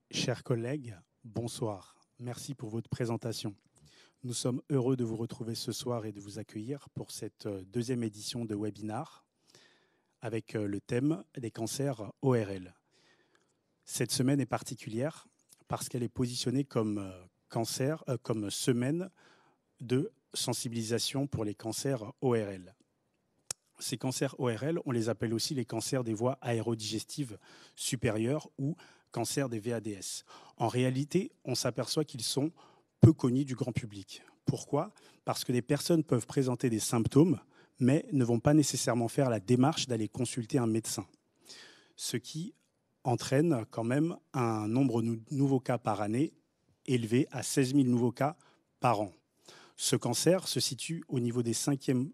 Chers collègues, bonsoir. Merci pour votre présentation. Nous sommes heureux de vous retrouver ce soir et de vous accueillir pour cette deuxième édition de webinar avec le thème des cancers ORL. Cette semaine est particulière parce qu'elle est positionnée comme comme semaine de sensibilisation pour les cancers ORL. Ces cancers ORL, on les appelle aussi les cancers des voies aérodigestives supérieures ou cancers des VADS. En réalité, on s'aperçoit qu'ils sont peu connus du grand public. Pourquoi ? Parce que des personnes peuvent présenter des symptômes, mais ne vont pas nécessairement faire la démarche d'aller consulter un médecin. Ce qui entraîne quand même un nombre de nouveaux cas par année élevé à 16 000 nouveaux cas par an. Ce cancer se situe au niveau du 5e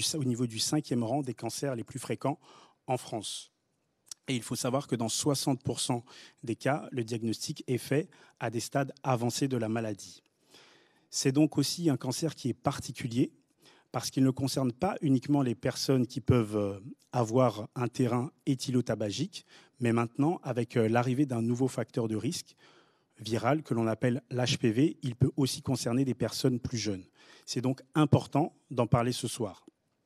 rang des cancers les plus fréquents en France. Et il faut savoir que dans 60% des cas, le diagnostic est fait à des stades avancés de la maladie. C'est donc aussi un cancer qui est particulier parce qu'il ne concerne pas uniquement les personnes qui peuvent avoir un terrain éthylotabagique, mais maintenant, avec l'arrivée d'un nouveau facteur de risque viral que l'on appelle l'HPV, il peut aussi concerner des personnes plus jeunes. C'est donc important d'en parler ce soir.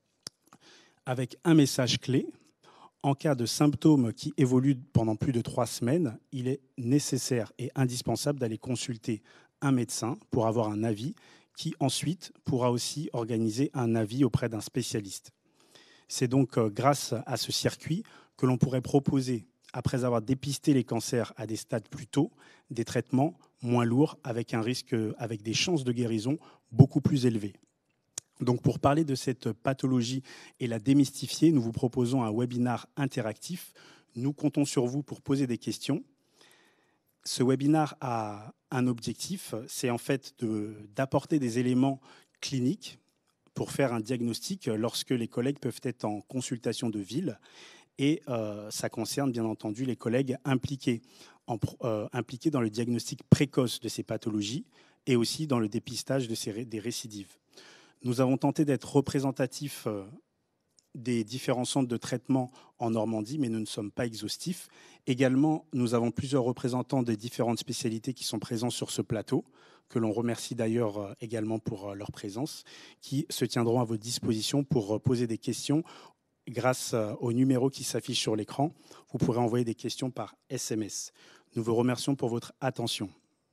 Avec un message clé, en cas de symptômes qui évoluent pendant plus de 3 semaines, il est nécessaire et indispensable d'aller consulter un médecin pour avoir un avis qui ensuite pourra aussi organiser un avis auprès d'un spécialiste. C'est donc grâce à ce circuit que l'on pourrait proposer, après avoir dépisté les cancers à des stades plus tôt, des traitements moins lourds avec avec des chances de guérison beaucoup plus élevées. Donc pour parler de cette pathologie et la démystifier, nous vous proposons un webinar interactif. Nous comptons sur vous pour poser des questions. Ce webinar a un objectif, c'est en fait d'apporter des éléments cliniques pour faire un diagnostic lorsque les collègues peuvent être en consultation de ville. Et ça concerne bien entendu les collègues impliqués dans le diagnostic précoce de ces pathologies et aussi dans le dépistage des récidives. Nous avons tenté d'être représentatifs des différents centres de traitement en Normandie, mais nous ne sommes pas exhaustifs. Également, nous avons plusieurs représentants des différentes spécialités qui sont présents sur ce plateau, que l'on remercie d'ailleurs également pour leur présence, qui se tiendront à votre disposition pour poser des questions grâce au numéro qui s'affiche sur l'écran. Vous pourrez envoyer des questions par SMS. Nous vous remercions pour votre attention.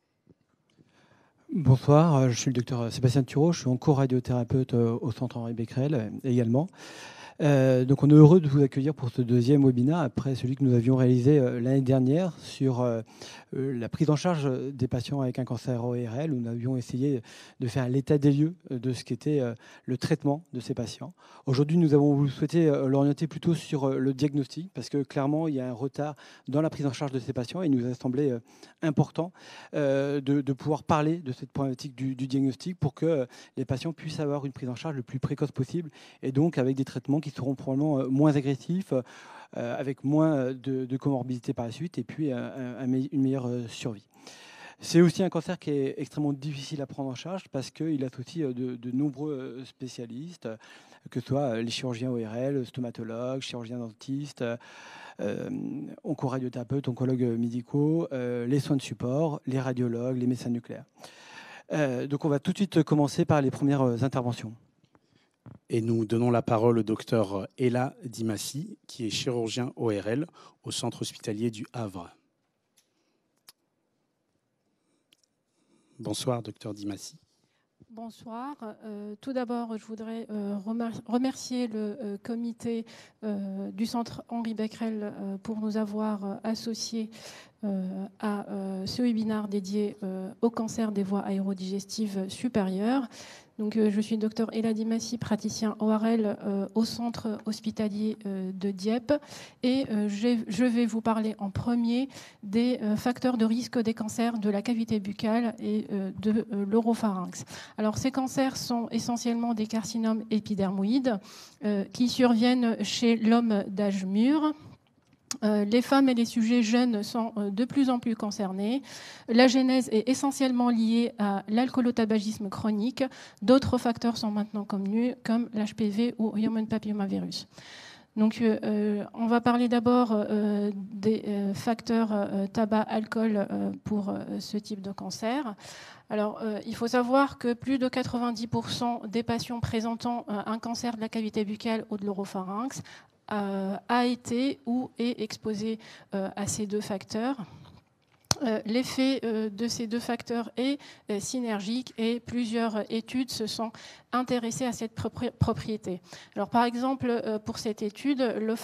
Bonsoir, je suis le docteur Sébastien Thureau, je suis onco-radiothérapeute au centre Henri Becquerel également. Donc on est heureux de vous accueillir pour ce deuxième webinaire après celui que nous avions réalisé l'année dernière sur la prise en charge des patients avec un cancer ORL, où nous avions essayé de faire l'état des lieux de ce qu'était le traitement de ces patients. Aujourd'hui, nous avons souhaité l'orienter plutôt sur le diagnostic, parce que clairement, il y a un retard dans la prise en charge de ces patients, et il nous a semblé important de pouvoir parler de cette problématique du diagnostic pour que les patients puissent avoir une prise en charge le plus précoce possible, et donc avec des traitements qui seront probablement moins agressifs, avec moins de comorbidité par la suite, et puis une meilleure survie. C'est aussi un cancer qui est extrêmement difficile à prendre en charge parce qu'il associe de nombreux spécialistes, que ce soit les chirurgiens ORL, stomatologues, chirurgiens dentistes, oncoradiothérapeutes, oncologues médicaux, les soins de support, les radiologues, les médecins nucléaires. Donc on va tout de suite commencer par les premières interventions. Et nous donnons la parole au docteur Ella Dimassi, qui est chirurgien ORL au centre hospitalier du Havre. Bonsoir, docteur Dimassi. Bonsoir. Tout d'abord, je voudrais remercier le comité du centre Henri Becquerel pour nous avoir associés à ce webinaire dédié au cancer des voies aérodigestives supérieures. Donc, je suis docteur Ella Dimassi, praticien ORL au centre hospitalier de Dieppe, et je vais vous parler en premier des facteurs de risque des cancers de la cavité buccale et de l'oropharynx. Alors, ces cancers sont essentiellement des carcinomes épidermoïdes qui surviennent chez l'homme d'âge mûr. Les femmes et les sujets jeunes sont de plus en plus concernés. La genèse est essentiellement liée à l'alcoolotabagisme chronique. D'autres facteurs sont maintenant connus, comme l'HPV ou Human Papillomavirus. Donc, on va parler d'abord des facteurs tabac-alcool pour ce type de cancer. Alors, il faut savoir que plus de 90% des patients présentant un cancer de la cavité buccale ou de l'oropharynx a été ou est exposé à ces deux facteurs. L'effet de ces deux facteurs est synergique et plusieurs études se sont intéressées à cette propriété. Alors, par exemple, pour cette étude,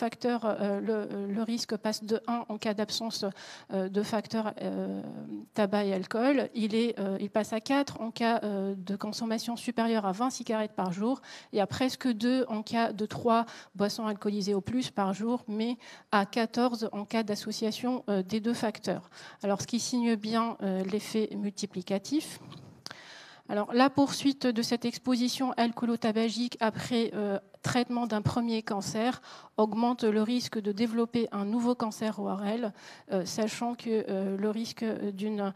le risque passe de 1 en cas d'absence de facteurs tabac et alcool. Il passe à 4 en cas de consommation supérieure à 20 cigarettes par jour et à presque 2 en cas de 3 boissons alcoolisées au plus par jour, mais à 14 en cas d'association des deux facteurs. Alors, ce qui signe bien l'effet multiplicatif. Alors, la poursuite de cette exposition alcoolo-tabagique après traitement d'un premier cancer augmente le risque de développer un nouveau cancer ORL, sachant que le risque d'une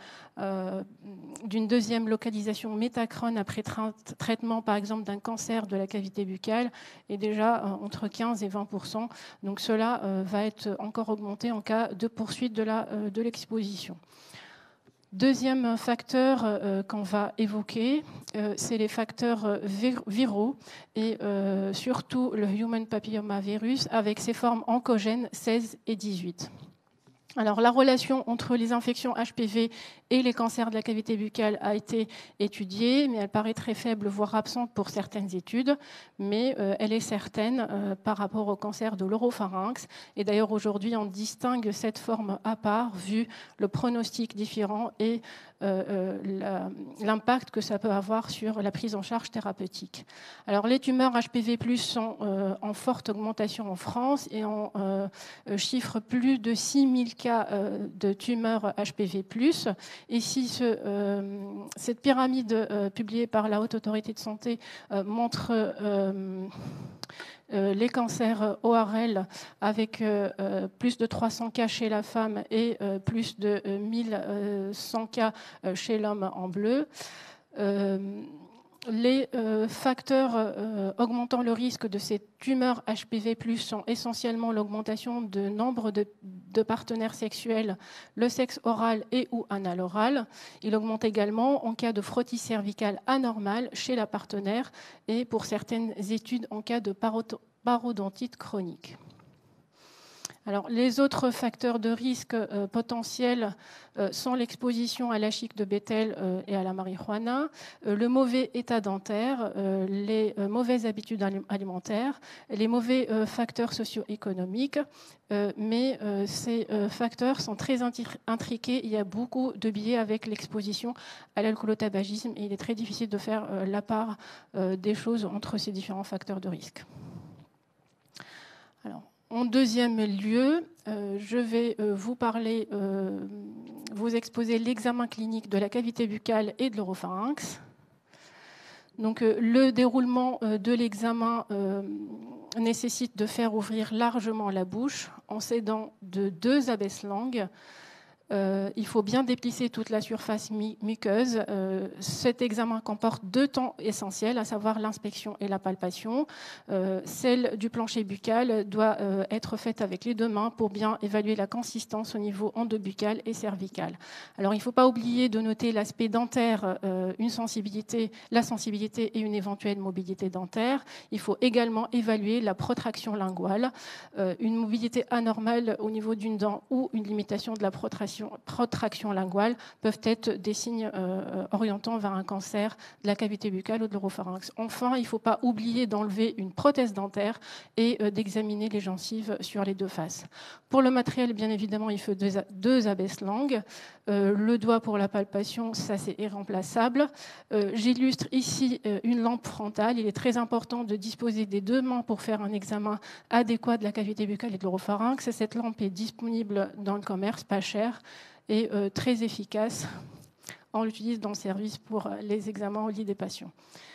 deuxième localisation métachrone après traitement, par exemple, d'un cancer de la cavité buccale est déjà entre 15 et 20%. Donc cela va être encore augmenté en cas de poursuite de l'exposition. Deuxième facteur qu'on va évoquer, c'est les facteurs viraux et surtout le human papillomavirus avec ses formes oncogènes 16 et 18. Alors, la relation entre les infections HPV et les cancers de la cavité buccale a été étudiée, mais elle paraît très faible, voire absente pour certaines études, mais elle est certaine par rapport au cancer de l'oropharynx. Et d'ailleurs, aujourd'hui, on distingue cette forme à part, vu le pronostic différent et l'impact que ça peut avoir sur la prise en charge thérapeutique. Alors, les tumeurs HPV+, sont en forte augmentation en France et on chiffre plus de 6000 cas de tumeurs HPV+. Ici, cette pyramide publiée par la Haute Autorité de Santé montre les cancers ORL avec plus de 300 cas chez la femme et plus de 1100 cas chez l'homme en bleu. Les facteurs augmentant le risque de ces tumeurs HPV+, sont essentiellement l'augmentation de nombre de partenaires sexuels, le sexe oral et ou anal oral. Il augmente également en cas de frottis cervical anormal chez la partenaire et pour certaines études en cas de parodontite chronique. Alors, les autres facteurs de risque potentiels sont l'exposition à la chique de Bethel et à la marijuana, le mauvais état dentaire, les mauvaises habitudes alimentaires, les mauvais facteurs socio-économiques. Mais ces facteurs sont très intriqués. Il y a beaucoup de biais avec l'exposition à l'alcoolotabagisme et il est très difficile de faire la part des choses entre ces différents facteurs de risque. Alors, en deuxième lieu, je vais vous parler, vous exposer l'examen clinique de la cavité buccale et de l'oropharynx. Donc, le déroulement de l'examen nécessite de faire ouvrir largement la bouche en s'aidant de 2 abaisse-langues. Il faut bien dépisser toute la surface muqueuse. Cet examen comporte 2 temps essentiels, à savoir l'inspection et la palpation. Celle du plancher buccal doit être faite avec les 2 mains pour bien évaluer la consistance au niveau endobuccal et cervical. Alors, il ne faut pas oublier de noter l'aspect dentaire, la sensibilité et une éventuelle mobilité dentaire. Il faut également évaluer la protraction linguale, une mobilité anormale au niveau d'une dent ou une limitation de la protraction linguale peuvent être des signes orientant vers un cancer de la cavité buccale ou de l'oropharynx. Enfin, il ne faut pas oublier d'enlever une prothèse dentaire et d'examiner les gencives sur les 2 faces. Pour le matériel, bien évidemment, il faut 2 abaisse-langues. Le doigt pour la palpation, ça c'est irremplaçable. J'illustre ici une lampe frontale. Il est très important de disposer des 2 mains pour faire un examen adéquat de la cavité buccale et de l'oropharynx. Cette lampe est disponible dans le commerce, pas cher et très efficace. On l'utilise dans le service pour les examens au lit des patients.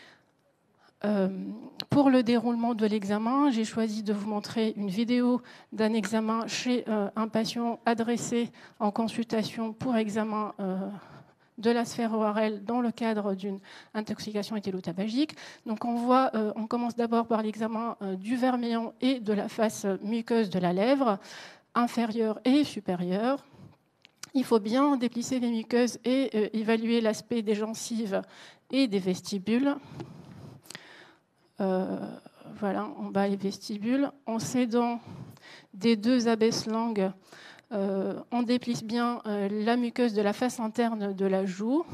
Pour le déroulement de l'examen, j'ai choisi de vous montrer une vidéo d'un examen chez un patient adressé en consultation pour examen de la sphère ORL dans le cadre d'une intoxication éthylotabagique. Donc on commence d'abord par l'examen du vermillon et de la face muqueuse de la lèvre, inférieure et supérieure. Il faut bien déplisser les muqueuses et évaluer l'aspect des gencives et des vestibules. Voilà, en bas les vestibules. En s'aidant des 2 abaisse-langues, on déplisse bien la muqueuse de la face interne de la joue,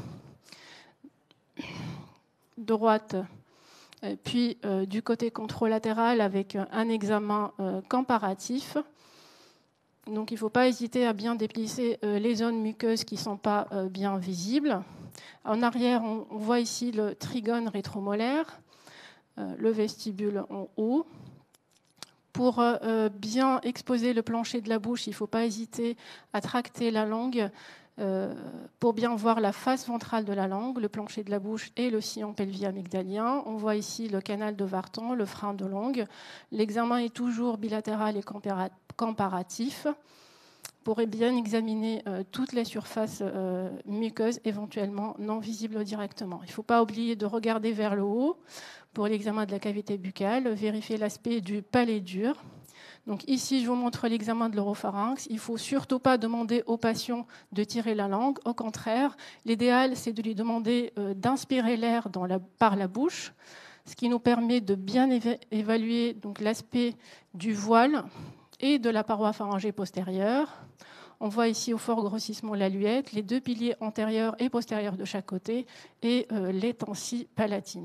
droite, puis du côté contralatéral avec un examen comparatif. Donc il ne faut pas hésiter à bien déplisser les zones muqueuses qui ne sont pas bien visibles. En arrière, on voit ici le trigone rétromolaire, le vestibule en haut. Pour bien exposer le plancher de la bouche, il ne faut pas hésiter à tracter la langue pour bien voir la face ventrale de la langue, le plancher de la bouche et le sillon pelvio-amygdalien. On voit ici le canal de Vartan, le frein de langue. L'examen est toujours bilatéral et comparatif pour bien examiner toutes les surfaces muqueuses, éventuellement non visibles directement. Il ne faut pas oublier de regarder vers le haut pour l'examen de la cavité buccale, vérifier l'aspect du palais dur. Donc ici, je vous montre l'examen de l'oropharynx. Il ne faut surtout pas demander au patient de tirer la langue. Au contraire, l'idéal, c'est de lui demander d'inspirer l'air par la bouche, ce qui nous permet de bien évaluer l'aspect du voile et de la paroi pharyngée postérieure. On voit ici au fort grossissement la luette, les 2 piliers antérieurs et postérieurs de chaque côté et l'étendue palatine.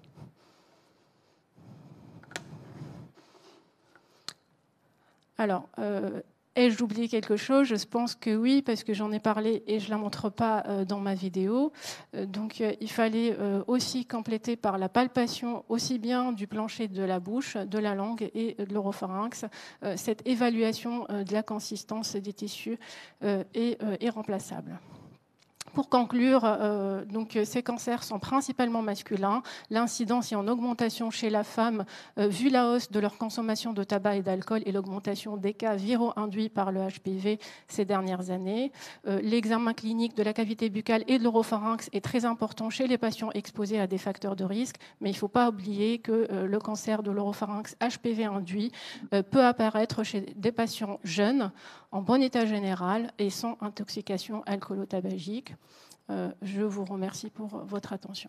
Alors, ai-je oublié quelque chose? Je pense que oui, parce que j'en ai parlé et je ne la montre pas dans ma vidéo. Donc, il fallait aussi compléter par la palpation aussi bien du plancher de la bouche, de la langue et de l'oropharynx. Cette évaluation de la consistance des tissus est irremplaçable. Pour conclure, ces cancers sont principalement masculins. L'incidence est en augmentation chez la femme, vu la hausse de leur consommation de tabac et d'alcool et l'augmentation des cas viraux induits par le HPV ces dernières années. L'examen clinique de la cavité buccale et de l'oropharynx est très important chez les patients exposés à des facteurs de risque, mais il ne faut pas oublier que le cancer de l'oropharynx HPV induit peut apparaître chez des patients jeunes, en bon état général et sans intoxication alcoolo-tabagique. Je vous remercie pour votre attention.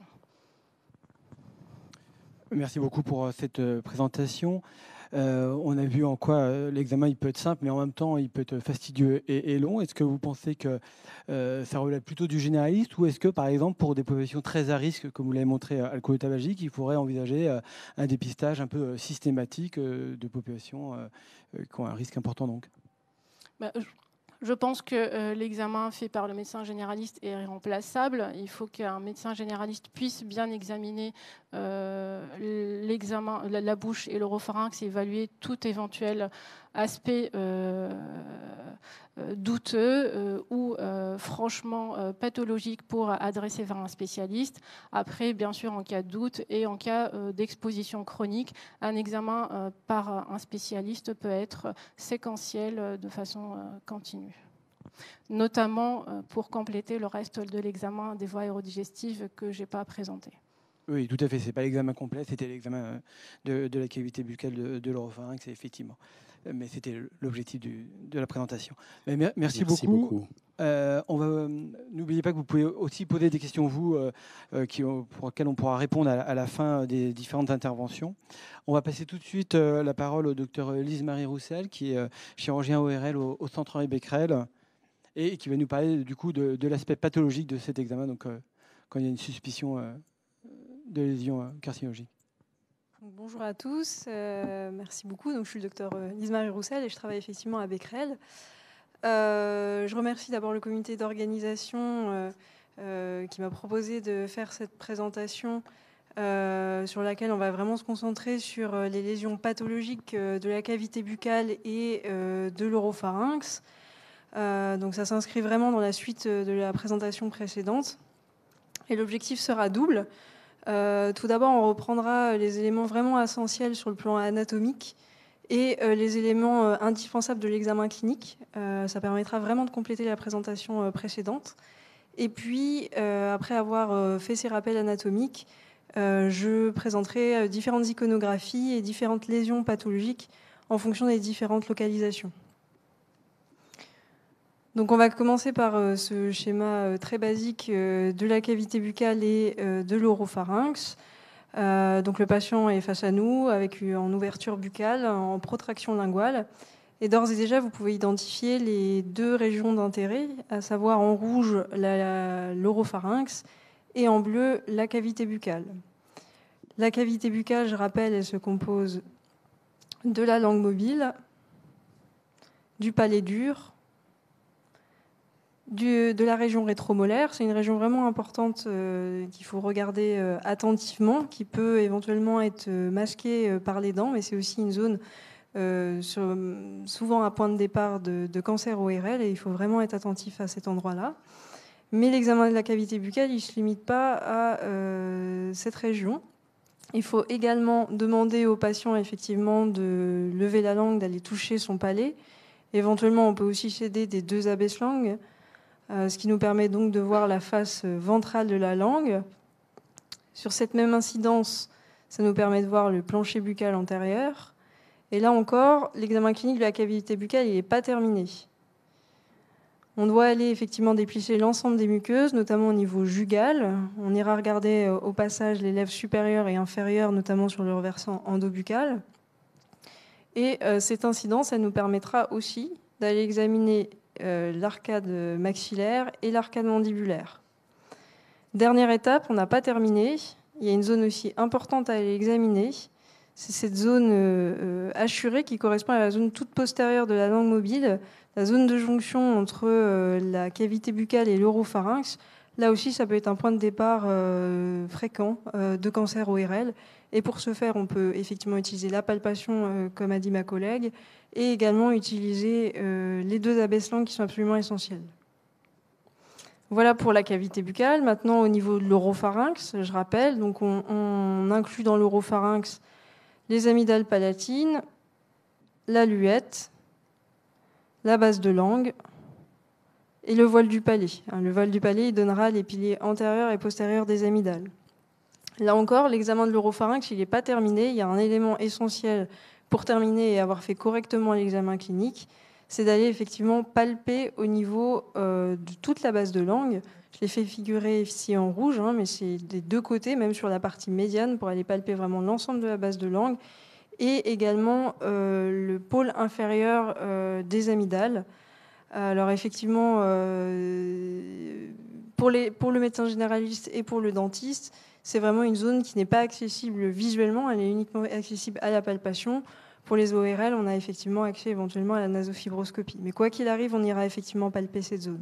Merci beaucoup pour cette présentation. On a vu en quoi l'examen il peut être simple, mais en même temps il peut être fastidieux et long. Est-ce que vous pensez que ça relève plutôt du généraliste, ou est-ce que, par exemple, pour des populations très à risque, comme vous l'avez montré, alcoolo-tabagique, il faudrait envisager un dépistage un peu systématique de populations qui ont un risque important donc? Je pense que l'examen fait par le médecin généraliste est irremplaçable. Il faut qu'un médecin généraliste puisse bien examiner l'examen, la bouche et l'oropharynx et évaluer tout éventuel aspect douteux ou franchement pathologique pour adresser vers un spécialiste. Après, bien sûr, en cas de doute et en cas d'exposition chronique, un examen par un spécialiste peut être séquentiel de façon continue, notamment pour compléter le reste de l'examen des voies aérodigestives que je n'ai pas présenté. Oui, tout à fait. Ce n'est pas l'examen complet, c'était l'examen de la cavité buccale de l'oropharynx, effectivement. Mais c'était l'objectif de la présentation. Mais merci beaucoup. N'oubliez pas que vous pouvez aussi poser des questions, vous, pour lesquelles on pourra répondre à la fin des différentes interventions. On va passer tout de suite la parole au docteur Lise-Marie Roussel, qui est chirurgien ORL au Centre Henri Becquerel, et qui va nous parler du coup de l'aspect pathologique de cet examen, donc quand il y a une suspicion de lésion carcinologique. Bonjour à tous, merci beaucoup. Donc, je suis le docteur Lise-Marie Roussel et je travaille effectivement à Becquerel. Je remercie d'abord le comité d'organisation qui m'a proposé de faire cette présentation sur laquelle on va vraiment se concentrer sur les lésions pathologiques de la cavité buccale et de l'oropharynx. Donc ça s'inscrit vraiment dans la suite de la présentation précédente. Et l'objectif sera double. Tout d'abord, on reprendra les éléments vraiment essentiels sur le plan anatomique et les éléments indispensables de l'examen clinique. Ça permettra vraiment de compléter la présentation précédente. Et puis, après avoir fait ces rappels anatomiques, je présenterai différentes iconographies et différentes lésions pathologiques en fonction des différentes localisations. Donc on va commencer par ce schéma très basique de la cavité buccale et de l'oropharynx. Donc le patient est face à nous avec en ouverture buccale, en protraction linguale. Et d'ores et déjà, vous pouvez identifier les deux régions d'intérêt, à savoir en rouge l'oropharynx et en bleu la cavité buccale. La cavité buccale, je rappelle, elle se compose de la langue mobile, du palais dur, de la région rétromolaire. C'est une région vraiment importante qu'il faut regarder attentivement, qui peut éventuellement être masquée par les dents, mais c'est aussi une zone souvent un point de départ de cancer ORL, et il faut vraiment être attentif à cet endroit-là. Mais l'examen de la cavité buccale, il ne se limite pas à cette région. Il faut également demander au patient effectivement de lever la langue, d'aller toucher son palais. Éventuellement, on peut aussi s'aider des deux abaisse-langues, ce qui nous permet donc de voir la face ventrale de la langue. Sur cette même incidence, ça nous permet de voir le plancher buccal antérieur. Et là encore, l'examen clinique de la cavité buccale n'est pas terminé. On doit aller effectivement déplicer l'ensemble des muqueuses, notamment au niveau jugal. On ira regarder au passage les lèvres supérieures et inférieures, notamment sur le versant endobuccal. Et cette incidence, elle nous permettra aussi d'aller examiner l'arcade maxillaire et l'arcade mandibulaire. Dernière étape, on n'a pas terminé. Il y a une zone aussi importante à aller examiner. C'est cette zone hachurée qui correspond à la zone toute postérieure de la langue mobile, la zone de jonction entre la cavité buccale et l'oropharynx. Là aussi, ça peut être un point de départ fréquent de cancer ORL. Et pour ce faire, on peut effectivement utiliser la palpation, comme a dit ma collègue, et également utiliser les deux abaisse-langues qui sont absolument essentielles. Voilà pour la cavité buccale. Maintenant, au niveau de l'oropharynx, je rappelle, donc on inclut dans l'oropharynx les amygdales palatines, la luette, la base de langue et le voile du palais. Le voile du palais, il donnera les piliers antérieurs et postérieurs des amygdales. Là encore, l'examen de l'oropharynx, il n'est pas terminé. Il y a un élément essentiel pour terminer et avoir fait correctement l'examen clinique, c'est d'aller effectivement palper au niveau de toute la base de langue. Je l'ai fait figurer ici en rouge, mais c'est des deux côtés, même sur la partie médiane, pour aller palper vraiment l'ensemble de la base de langue, et également le pôle inférieur des amygdales. Alors effectivement, pour le médecin généraliste et pour le dentiste, c'est vraiment une zone qui n'est pas accessible visuellement, elle est uniquement accessible à la palpation. Pour les ORL, on a effectivement accès éventuellement à la nasofibroscopie. Mais quoi qu'il arrive, on ira effectivement palper cette zone.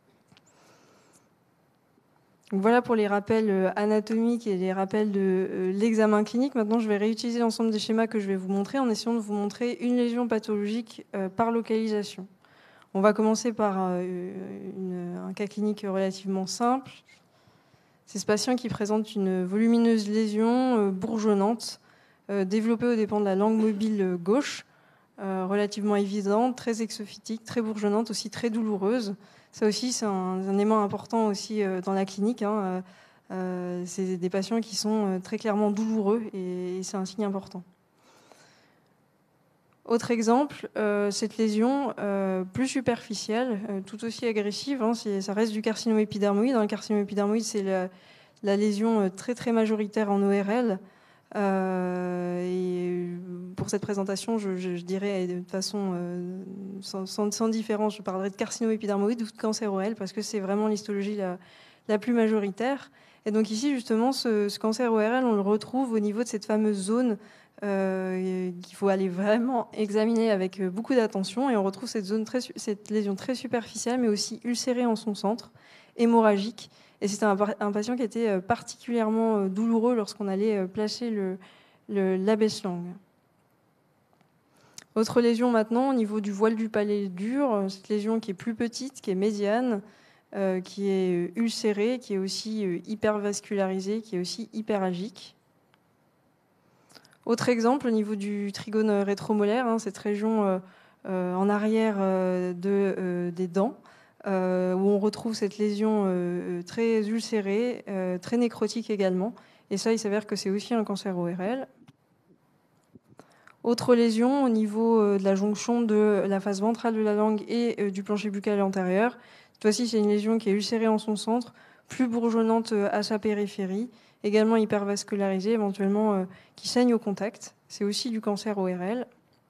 Donc voilà pour les rappels anatomiques et les rappels de l'examen clinique. Maintenant, je vais réutiliser l'ensemble des schémas que je vais vous montrer en essayant de vous montrer une lésion pathologique par localisation. On va commencer par un cas clinique relativement simple. C'est ce patient qui présente une volumineuse lésion bourgeonnante développée aux dépens de la langue mobile gauche, relativement évidente, très exophytique, très bourgeonnante, aussi très douloureuse. Ça aussi, c'est un élément important aussi dans la clinique. C'est des patients qui sont très clairement douloureux et c'est un signe important. Autre exemple, cette lésion plus superficielle, tout aussi agressive, ça reste du carcinome épidermoïde. Le carcinome épidermoïde, c'est la lésion très très majoritaire en ORL. Et pour cette présentation, je dirais de façon sans différence, je parlerai de carcinome épidermoïde ou de cancer ORL parce que c'est vraiment l'histologie la plus majoritaire. Et donc ici, justement, ce cancer ORL, on le retrouve au niveau de cette fameuse zone qu'il faut aller vraiment examiner avec beaucoup d'attention. Et on retrouve cette lésion très superficielle, mais aussi ulcérée en son centre, hémorragique. Et c'était un patient qui était particulièrement douloureux lorsqu'on allait placer l'abaisse-langue. Autre lésion maintenant, au niveau du voile du palais dur, cette lésion qui est plus petite, qui est médiane, qui est ulcérée, qui est aussi hypervascularisée, qui est aussi hyperalgique. Autre exemple, au niveau du trigone rétromolaire, cette région en arrière des dents, où on retrouve cette lésion très ulcérée, très nécrotique également. Et ça, il s'avère que c'est aussi un cancer ORL. Autre lésion au niveau de la jonction de la face ventrale de la langue et du plancher buccal antérieur. Cette fois-ci, c'est une lésion qui est ulcérée en son centre, plus bourgeonnante à sa périphérie, également hypervascularisée, éventuellement qui saigne au contact. C'est aussi du cancer ORL.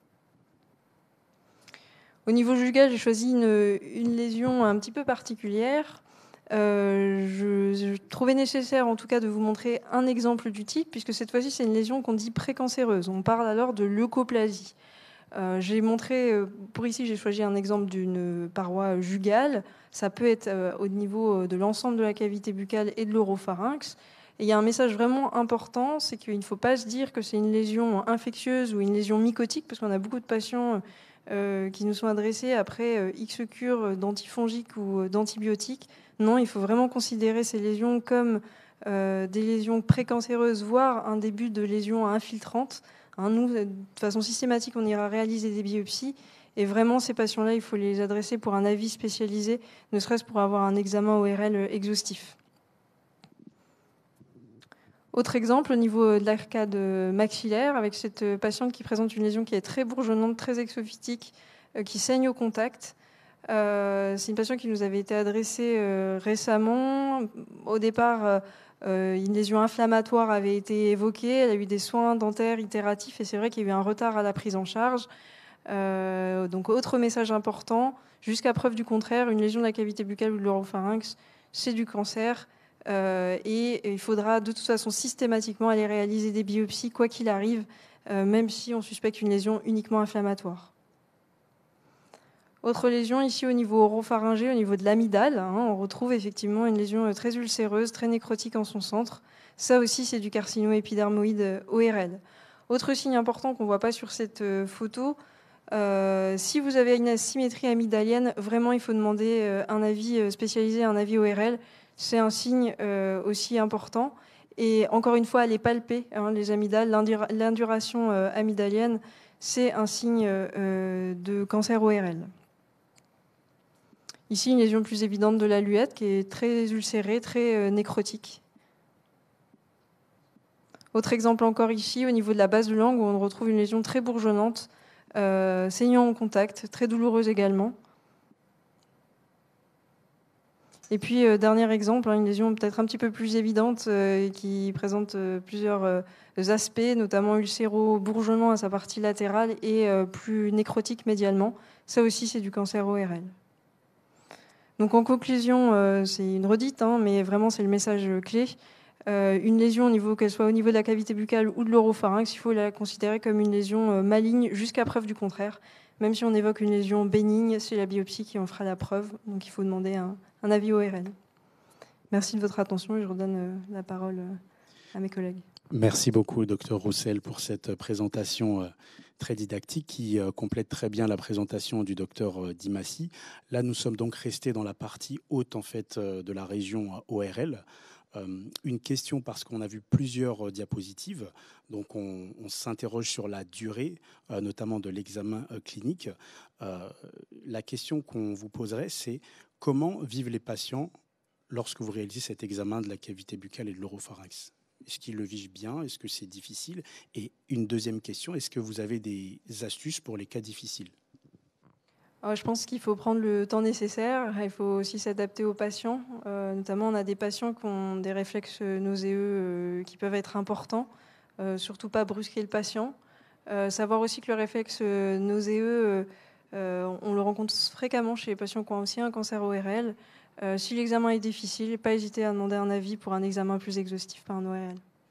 Au niveau jugal, j'ai choisi une lésion un petit peu particulière. Je trouvais nécessaire en tout cas de vous montrer un exemple du type, puisque cette fois-ci c'est une lésion qu'on dit précancéreuse. On parle alors de leucoplasie. J'ai montré, pour ici j'ai choisi un exemple d'une paroi jugale. Ça peut être au niveau de l'ensemble de la cavité buccale et de l'oropharynx. Et il y a un message vraiment important, c'est qu'il ne faut pas se dire que c'est une lésion infectieuse ou une lésion mycotique, parce qu'on a beaucoup de patients qui nous sont adressés après X cures d'antifongiques ou d'antibiotiques. Non, il faut vraiment considérer ces lésions comme des lésions précancéreuses, voire un début de lésion infiltrante. Nous, de façon systématique, on ira réaliser des biopsies. Et vraiment, ces patients-là, il faut les adresser pour un avis spécialisé, ne serait-ce pour avoir un examen ORL exhaustif. Autre exemple, au niveau de l'arcade maxillaire, avec cette patiente qui présente une lésion qui est très bourgeonnante, très exophytique, qui saigne au contact. C'est une patiente qui nous avait été adressée récemment. Au départ, une lésion inflammatoire avait été évoquée. Elle a eu des soins dentaires itératifs et c'est vrai qu'il y a eu un retard à la prise en charge. Donc, autre message important, jusqu'à preuve du contraire, une lésion de la cavité buccale ou de l'oropharynx, c'est du cancer. Et il faudra de toute façon systématiquement aller réaliser des biopsies, quoi qu'il arrive, même si on suspecte une lésion uniquement inflammatoire. Autre lésion ici au niveau oropharyngé, au niveau de l'amygdale, on retrouve effectivement une lésion très ulcéreuse, très nécrotique en son centre. Ça aussi, c'est du carcino-épidermoïde ORL. Autre signe important qu'on ne voit pas sur cette photo, si vous avez une asymétrie amygdalienne, vraiment il faut demander un avis spécialisé, un avis ORL. C'est un signe aussi important. Et encore une fois, aller palper les amygdales, l'induration amygdalienne, c'est un signe de cancer ORL. Ici, une lésion plus évidente de la luette qui est très ulcérée, très nécrotique. Autre exemple encore ici, au niveau de la base de langue, où on retrouve une lésion très bourgeonnante, saignant en contact, très douloureuse également. Et puis, dernier exemple, une lésion peut-être un petit peu plus évidente qui présente plusieurs aspects, notamment ulcéro-bourgeonnement à sa partie latérale et plus nécrotique médialement. Ça aussi, c'est du cancer ORL. Donc en conclusion, c'est une redite, mais vraiment c'est le message clé. Une lésion, qu'elle soit au niveau de la cavité buccale ou de l'oropharynx, il faut la considérer comme une lésion maligne jusqu'à preuve du contraire. Même si on évoque une lésion bénigne, c'est la biopsie qui en fera la preuve. Donc il faut demander un avis ORL. Merci de votre attention et je redonne la parole à mes collègues. Merci beaucoup, Dr Roussel, pour cette présentation très dictique qui complète très bien la présentation du Dr Dimassi. Là, nous sommes donc restés dans la partie haute en fait, de la région ORL. Une question parce qu'on a vu plusieurs diapositives, donc on s'interroge sur la durée, notamment de l'examen clinique. La question qu'on vous poserait, c'est comment vivent les patients lorsque vous réalisez cet examen de la cavité buccale et de l'oropharynx? Est-ce qu'ils le vivent bien? Est-ce que c'est difficile? Et une deuxième question, est-ce que vous avez des astuces pour les cas difficiles? Je pense qu'il faut prendre le temps nécessaire. Il faut aussi s'adapter aux patients. Notamment, on a des patients qui ont des réflexes nauséeux qui peuvent être importants. Surtout pas brusquer le patient. Savoir aussi que le réflexe nauséeux, on le rencontre fréquemment chez les patients qui ont aussi un cancer ORL. Si l'examen est difficile, pas hésiter à demander un avis pour un examen plus exhaustif par un ORL.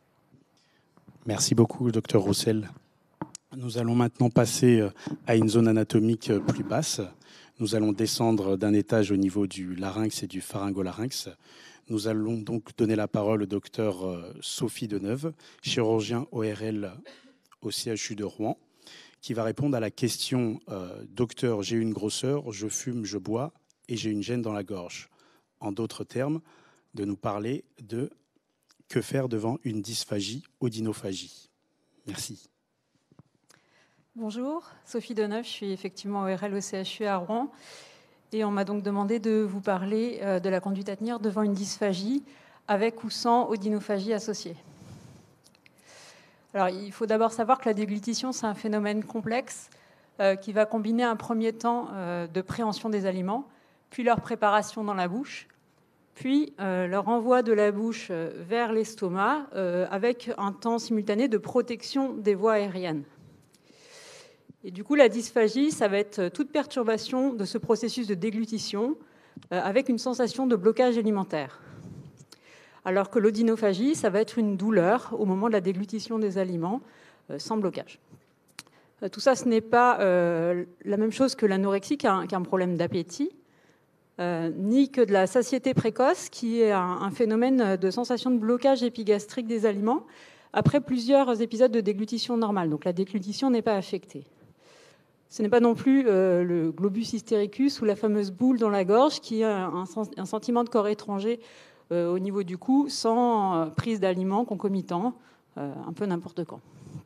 Merci beaucoup, Dr Roussel. Nous allons maintenant passer à une zone anatomique plus basse. Nous allons descendre d'un étage au niveau du larynx et du pharyngolarynx. Nous allons donc donner la parole au docteur Sophie Deneuve, chirurgien ORL au CHU de Rouen, qui va répondre à la question « Docteur, j'ai une grosseur, je fume, je bois et j'ai une gêne dans la gorge ». En d'autres termes, de nous parler de que faire devant une dysphagie, odynophagie. Merci. Bonjour, Sophie Deneuve, je suis effectivement ORL au CHU à Rouen. Et on m'a donc demandé de vous parler de la conduite à tenir devant une dysphagie, avec ou sans odynophagie associée. Alors, il faut d'abord savoir que la déglutition, c'est un phénomène complexe qui va combiner un premier temps de préhension des aliments, puis leur préparation dans la bouche, puis leur envoi de la bouche vers l'estomac avec un temps simultané de protection des voies aériennes. Et du coup, la dysphagie, ça va être toute perturbation de ce processus de déglutition avec une sensation de blocage alimentaire. Alors que l'odynophagie, ça va être une douleur au moment de la déglutition des aliments sans blocage. Tout ça, ce n'est pas la même chose que l'anorexie, qui a un problème d'appétit, ni que de la satiété précoce, qui est un phénomène de sensation de blocage épigastrique des aliments après plusieurs épisodes de déglutition normale. Donc la déglutition n'est pas affectée. Ce n'est pas non plus le globus hystéricus ou la fameuse boule dans la gorge, qui a un sentiment de corps étranger au niveau du cou, sans prise d'aliments concomitants, un peu n'importe quand.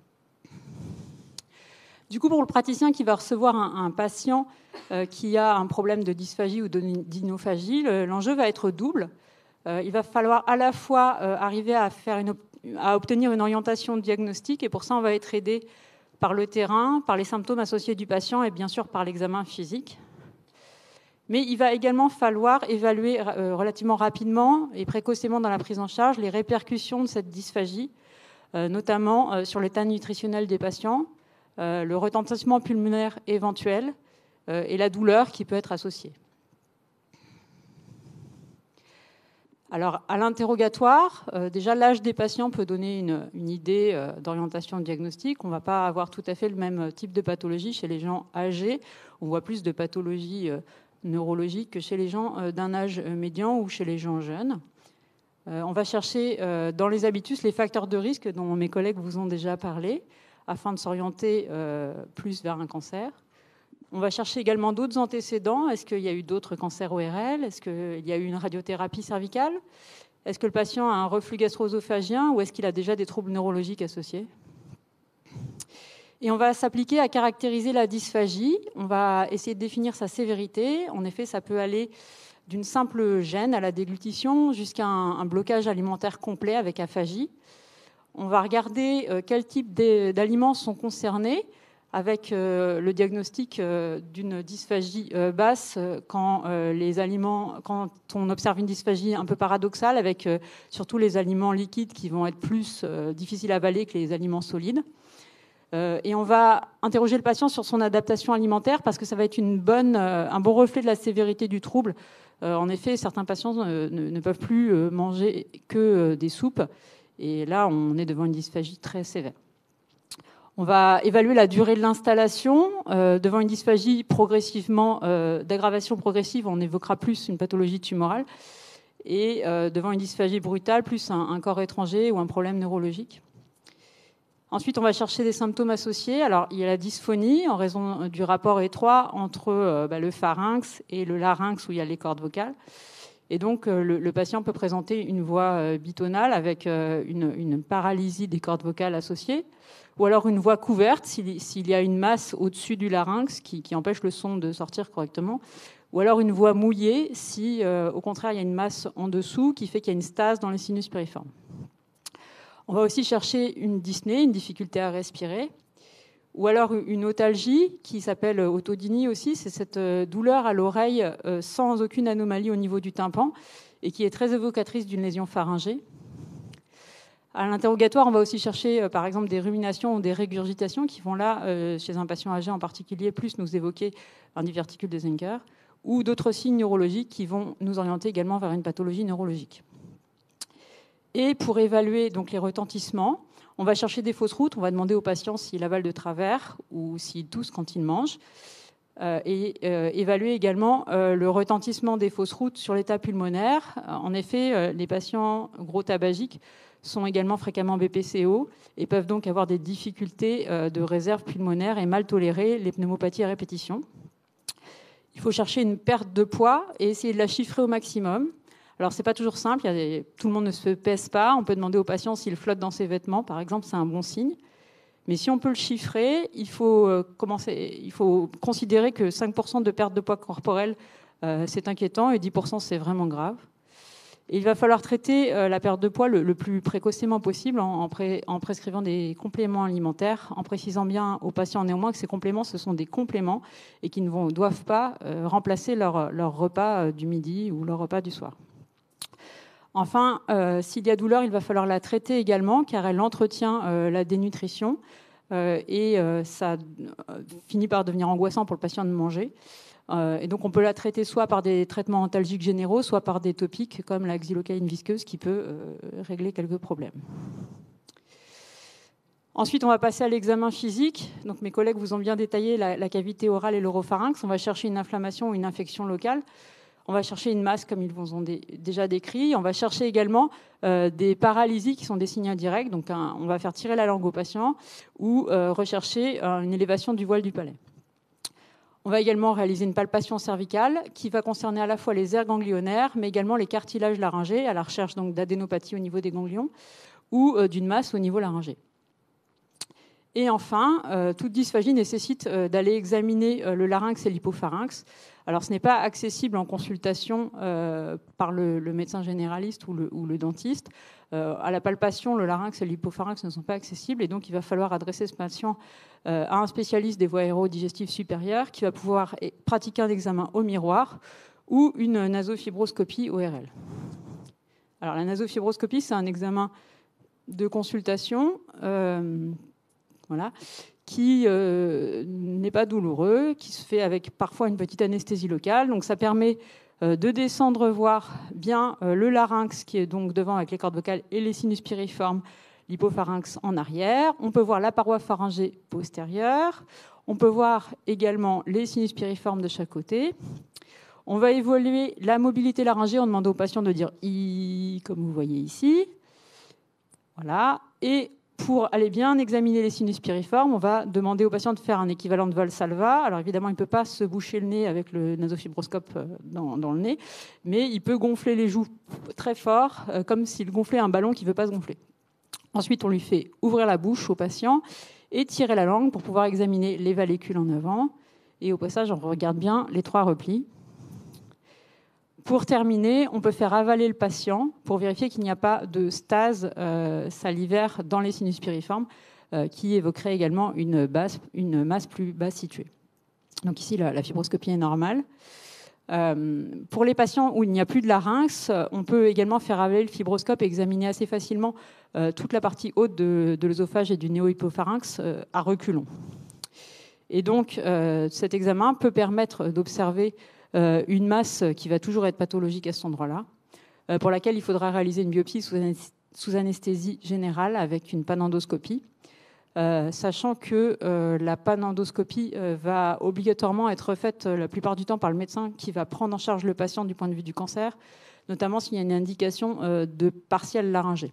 Du coup, pour le praticien qui va recevoir un patient qui a un problème de dysphagie ou d'odynophagie, l'enjeu va être double. Il va falloir à la fois arriver à obtenir une orientation diagnostique, et pour ça, on va être aidé par le terrain, par les symptômes associés du patient et bien sûr par l'examen physique. Mais il va également falloir évaluer relativement rapidement et précocement dans la prise en charge les répercussions de cette dysphagie, notamment sur l'état nutritionnel des patients, le retentissement pulmonaire éventuel et la douleur qui peut être associée. Alors, à l'interrogatoire, déjà l'âge des patients peut donner une idée d'orientation diagnostique. On ne va pas avoir tout à fait le même type de pathologie chez les gens âgés. On voit plus de pathologies neurologiques que chez les gens d'un âge médian ou chez les gens jeunes. On va chercher dans les habitus les facteurs de risque dont mes collègues vous ont déjà parlé, afin de s'orienter plus vers un cancer. On va chercher également d'autres antécédents. Est-ce qu'il y a eu d'autres cancers ORL? Est-ce qu'il y a eu une radiothérapie cervicale? Est-ce que le patient a un reflux gastro-œsophagien ou est-ce qu'il a déjà des troubles neurologiques associés? Et on va s'appliquer à caractériser la dysphagie. On va essayer de définir sa sévérité. En effet, ça peut aller d'une simple gêne à la déglutition jusqu'à un blocage alimentaire complet avec aphagie. On va regarder quel type d'aliments sont concernés, avec le diagnostic d'une dysphagie basse quand on observe une dysphagie un peu paradoxale, avec surtout les aliments liquides qui vont être plus difficiles à avaler que les aliments solides. Et on va interroger le patient sur son adaptation alimentaire, parce que ça va être un bon reflet de la sévérité du trouble. En effet, certains patients ne peuvent plus manger que des soupes, et là, on est devant une dysphagie très sévère. On va évaluer la durée de l'installation. Devant une dysphagie d'aggravation progressive, on évoquera plus une pathologie tumorale. Et devant une dysphagie brutale, plus un corps étranger ou un problème neurologique. Ensuite, on va chercher des symptômes associés. Alors, il y a la dysphonie, en raison du rapport étroit entre le pharynx et le larynx, où il y a les cordes vocales. Et donc, le patient peut présenter une voix bitonale avec une paralysie des cordes vocales associées, ou alors une voix couverte s'il y a une masse au-dessus du larynx qui empêche le son de sortir correctement, ou alors une voix mouillée si, au contraire, il y a une masse en dessous qui fait qu'il y a une stase dans les sinus piriformes. On va aussi chercher une dyspnée, une difficulté à respirer, ou alors une otalgie qui s'appelle autodynie aussi. C'est cette douleur à l'oreille sans aucune anomalie au niveau du tympan et qui est très évocatrice d'une lésion pharyngée. À l'interrogatoire, on va aussi chercher par exemple des ruminations ou des régurgitations qui vont là, chez un patient âgé en particulier, plus nous évoquer un diverticule de Zenker, ou d'autres signes neurologiques qui vont nous orienter également vers une pathologie neurologique. Et pour évaluer donc les retentissements, on va chercher des fausses routes. On va demander au patient s'il avale de travers ou s'il tousse quand il mange. Et évaluer également le retentissement des fausses routes sur l'état pulmonaire. En effet, les patients gros tabagiques sont également fréquemment BPCO et peuvent donc avoir des difficultés de réserve pulmonaire et mal tolérer les pneumopathies à répétition. Il faut chercher une perte de poids et essayer de la chiffrer au maximum. Alors, ce n'est pas toujours simple, tout le monde ne se pèse pas. On peut demander au patient s'il flotte dans ses vêtements, par exemple, c'est un bon signe. Mais si on peut le chiffrer, il faut considérer que 5% de perte de poids corporel C'est inquiétant et 10% c'est vraiment grave. Et il va falloir traiter la perte de poids le plus précocement possible en prescrivant des compléments alimentaires, en précisant bien aux patients néanmoins que ces compléments, ce sont des compléments et qui ne doivent pas remplacer leur repas du midi ou leur repas du soir. Enfin, s'il y a douleur, il va falloir la traiter également car elle entretient la dénutrition et ça finit par devenir angoissant pour le patient de manger. Et donc on peut la traiter soit par des traitements antalgiques généraux, soit par des topiques comme la xylocaïne visqueuse qui peut régler quelques problèmes. Ensuite, on va passer à l'examen physique. Donc mes collègues vous ont bien détaillé la cavité orale et l'oropharynx. On va chercher une inflammation ou une infection locale. On va chercher une masse comme ils vous ont déjà décrit. On va chercher également des paralysies qui sont des signes indirects. Donc on va faire tirer la langue au patient ou rechercher une élévation du voile du palais. On va également réaliser une palpation cervicale qui va concerner à la fois les aires ganglionnaires, mais également les cartilages laryngés, à la recherche d'adénopathie au niveau des ganglions ou d'une masse au niveau laryngé. Et enfin, toute dysphagie nécessite d'aller examiner le larynx et l'hypopharynx. Alors, ce n'est pas accessible en consultation par le médecin généraliste ou le dentiste. À la palpation, le larynx et l'hypopharynx ne sont pas accessibles et donc il va falloir adresser ce patient à un spécialiste des voies aérodigestives supérieures qui va pouvoir pratiquer un examen au miroir ou une nasofibroscopie ORL. Alors, la nasofibroscopie, c'est un examen de consultation voilà, qui n'est pas douloureux, qui se fait avec parfois une petite anesthésie locale. Donc ça permet de descendre voir bien le larynx qui est donc devant avec les cordes vocales et les sinus piriformes, l'hypopharynx en arrière. On peut voir la paroi pharyngée postérieure. On peut voir également les sinus piriformes de chaque côté. On va évaluer la mobilité laryngée. On demande au patient de dire « I » comme vous voyez ici. Voilà. Et pour aller bien examiner les sinus piriformes, on va demander au patient de faire un équivalent de Valsalva. Alors évidemment, il ne peut pas se boucher le nez avec le nasofibroscope dans le nez, mais il peut gonfler les joues très fort, comme s'il gonflait un ballon qui ne veut pas se gonfler. Ensuite, on lui fait ouvrir la bouche au patient et tirer la langue pour pouvoir examiner les vallécules en avant. Et au passage, on regarde bien les 3 replis. Pour terminer, on peut faire avaler le patient pour vérifier qu'il n'y a pas de stase salivaire dans les sinus piriformes qui évoquerait également une masse plus basse située. Donc ici, la fibroscopie est normale. Pour les patients où il n'y a plus de larynx, on peut également faire avaler le fibroscope et examiner assez facilement toute la partie haute de l'œsophage et du néo-hypopharynx à reculons. Et donc, cet examen peut permettre d'observer une masse qui va toujours être pathologique à cet endroit-là, pour laquelle il faudra réaliser une biopsie sous anesthésie générale avec une panendoscopie, sachant que la panendoscopie va obligatoirement être faite la plupart du temps par le médecin qui va prendre en charge le patient du point de vue du cancer, notamment s'il y a une indication de partiel laryngé.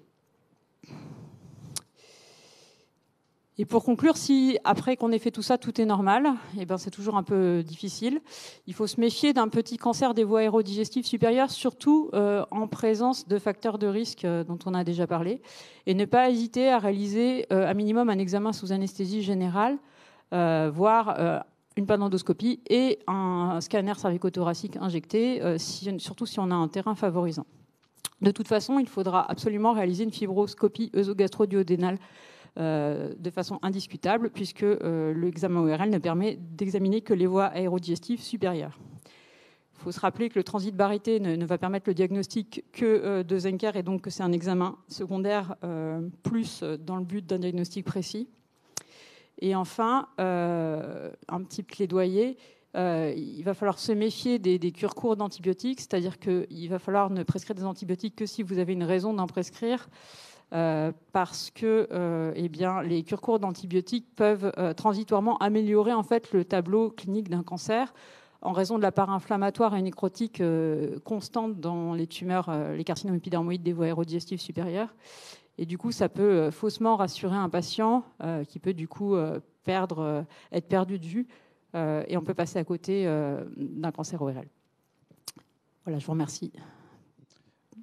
Et pour conclure, si après qu'on ait fait tout ça, tout est normal, eh ben c'est toujours un peu difficile. Il faut se méfier d'un petit cancer des voies aérodigestives supérieures, surtout en présence de facteurs de risque dont on a déjà parlé, et ne pas hésiter à réaliser à minimum un examen sous anesthésie générale, voire une panendoscopie et un scanner cervicothoracique injecté, surtout si on a un terrain favorisant. De toute façon, il faudra absolument réaliser une fibroscopie œsogastro-duodénale de façon indiscutable, puisque l'examen ORL ne permet d'examiner que les voies aérodigestives supérieures. Il faut se rappeler que le transit baryté ne va permettre le diagnostic que de Zenker, et donc que c'est un examen secondaire plus dans le but d'un diagnostic précis. Et enfin, un petit plaidoyer, il va falloir se méfier des cures courtes d'antibiotiques, c'est-à-dire qu'il va falloir ne prescrire des antibiotiques que si vous avez une raison d'en prescrire, parce que eh bien, les cures courtes d'antibiotiques peuvent transitoirement améliorer en fait, le tableau clinique d'un cancer en raison de la part inflammatoire et nécrotique constante dans les tumeurs, les carcinomes épidermoïdes des voies aérodigestives supérieures. Et du coup, ça peut faussement rassurer un patient qui peut du coup être perdu de vue et on peut passer à côté d'un cancer ORL. Voilà, je vous remercie.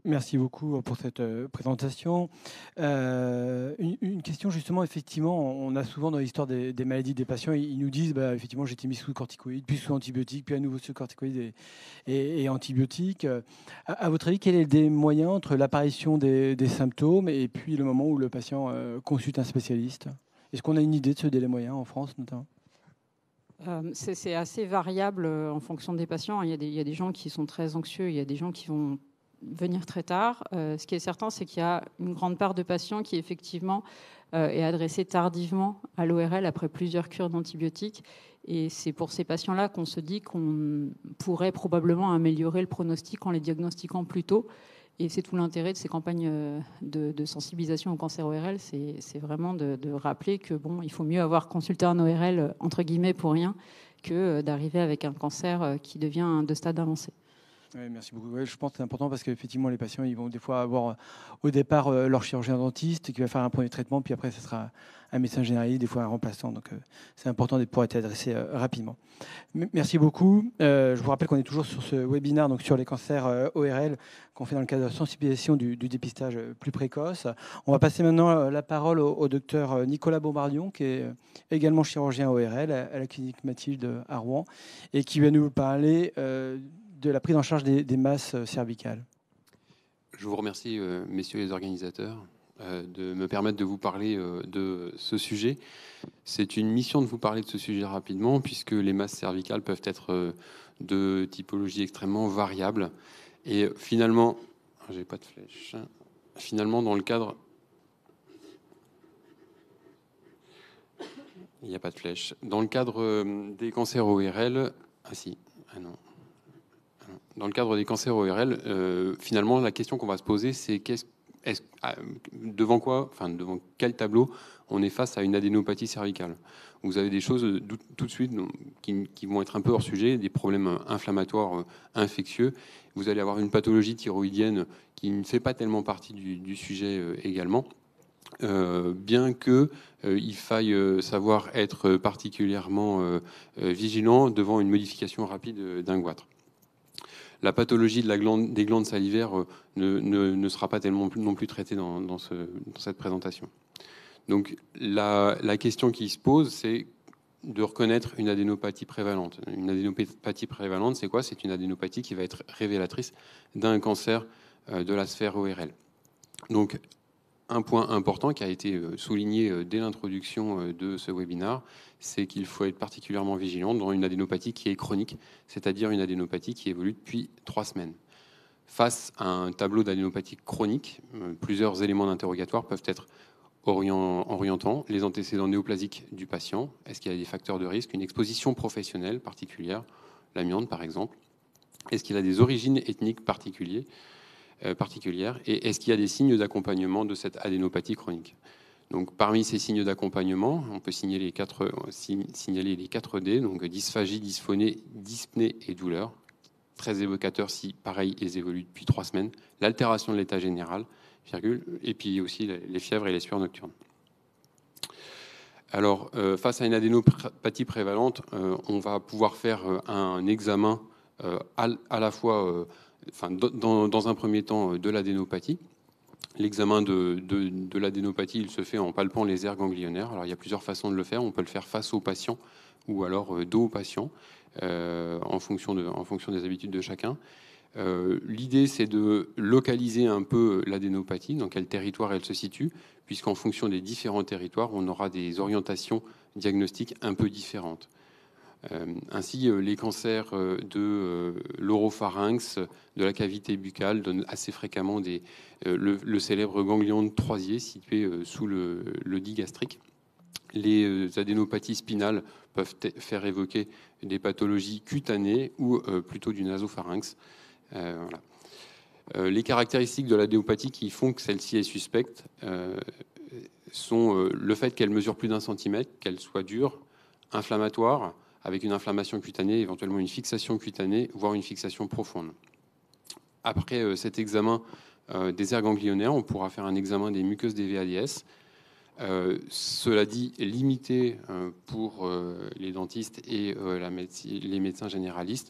Merci beaucoup pour cette présentation. Une question justement, effectivement, on a souvent dans l'histoire des maladies des patients, ils nous disent, effectivement, j'ai été mis sous corticoïdes, puis sous antibiotiques, puis à nouveau sous corticoïdes et antibiotiques. À votre avis, quel est le moyen entre l'apparition des symptômes et puis le moment où le patient consulte un spécialiste? Est-ce qu'on a une idée de ce délai moyen en France notamment? C'est assez variable en fonction des patients. Il y a des gens qui sont très anxieux, il y a des gens qui vont venir très tard. Ce qui est certain, c'est qu'il y a une grande part de patients qui, effectivement, est adressée tardivement à l'ORL après plusieurs cures d'antibiotiques. Et c'est pour ces patients-là qu'on se dit qu'on pourrait probablement améliorer le pronostic en les diagnostiquant plus tôt. Et c'est tout l'intérêt de ces campagnes de sensibilisation au cancer ORL, c'est vraiment de rappeler que bon, il faut mieux avoir consulté un ORL entre guillemets pour rien que d'arriver avec un cancer qui devient de stade avancé. Oui, merci beaucoup. Ouais, je pense que c'est important parce qu'effectivement, les patients, ils vont des fois avoir au départ leur chirurgien dentiste qui va faire un premier traitement, puis après, ce sera un médecin généraliste, des fois un remplaçant. Donc, c'est important de pouvoir être adressé rapidement. Merci beaucoup. Je vous rappelle qu'on est toujours sur ce webinaire donc sur les cancers ORL qu'on fait dans le cadre de la sensibilisation du dépistage plus précoce. On va passer maintenant la parole au docteur Nicolas Bombardion, qui est également chirurgien ORL à la clinique Mathilde à Rouen et qui va nous parler de la prise en charge des masses cervicales. Je vous remercie, messieurs les organisateurs, de me permettre de vous parler de ce sujet. C'est une mission de vous parler de ce sujet rapidement, puisque les masses cervicales peuvent être de typologie extrêmement variable. Et finalement, j'ai pas de flèche. Finalement, dans le cadre... Il n'y a pas de flèche. Dans le cadre des cancers ORL... Ah si, ah non. Dans le cadre des cancers ORL, finalement, la question qu'on va se poser, c'est devant quel tableau on est face à une adénopathie cervicale. Vous avez des choses tout de suite qui vont être un peu hors sujet, des problèmes inflammatoires infectieux. Vous allez avoir une pathologie thyroïdienne qui ne fait pas tellement partie du sujet également. Bien qu'il faille savoir être particulièrement vigilant devant une modification rapide d'un goitre. La pathologie des glandes salivaires ne sera pas tellement non plus traitée dans cette présentation. Donc la question qui se pose, c'est de reconnaître une adénopathie prévalente. Une adénopathie prévalente, c'est quoi? C'est une adénopathie qui va être révélatrice d'un cancer de la sphère ORL. Donc un point important qui a été souligné dès l'introduction de ce webinaire, c'est qu'il faut être particulièrement vigilant dans une adénopathie qui est chronique, c'est-à-dire une adénopathie qui évolue depuis 3 semaines. Face à un tableau d'adénopathie chronique, plusieurs éléments d'interrogatoire peuvent être orientants. Les antécédents néoplasiques du patient, est-ce qu'il y a des facteurs de risque, une exposition professionnelle particulière, l'amiante par exemple, est-ce qu'il a des origines ethniques particulières, et est-ce qu'il y a des signes d'accompagnement de cette adénopathie chronique. Donc, parmi ces signes d'accompagnement, on peut signaler les 4 D, donc dysphagie, dysphonie, dyspnée et douleur. Très évocateur si, pareil, ils évoluent depuis 3 semaines. L'altération de l'état général, et puis aussi les fièvres et les sueurs nocturnes. Alors, face à une adénopathie prévalente, on va pouvoir faire un examen à la fois, dans un premier temps, de l'adénopathie. L'examen de l'adénopathie, il se fait en palpant les aires ganglionnaires. Alors, il y a plusieurs façons de le faire. On peut le faire face au patient ou alors dos au patient, en fonction des habitudes de chacun. L'idée, c'est de localiser un peu l'adénopathie, dans quel territoire elle se situe, puisqu'en fonction des différents territoires, on aura des orientations diagnostiques un peu différentes. Ainsi, les cancers de l'oropharynx, de la cavité buccale, donnent assez fréquemment le célèbre ganglion de Troisier situé sous le digastrique. Les adénopathies spinales peuvent faire évoquer des pathologies cutanées ou plutôt du nasopharynx. Voilà. Les caractéristiques de l'adénopathie qui font que celle-ci est suspecte sont le fait qu'elle mesure plus d'1 centimètre, qu'elle soit dure, inflammatoire, avec une inflammation cutanée, éventuellement une fixation cutanée, voire une fixation profonde. Après cet examen des aires ganglionnaires, on pourra faire un examen des muqueuses des VADS. Cela dit, limité pour les dentistes et les médecins généralistes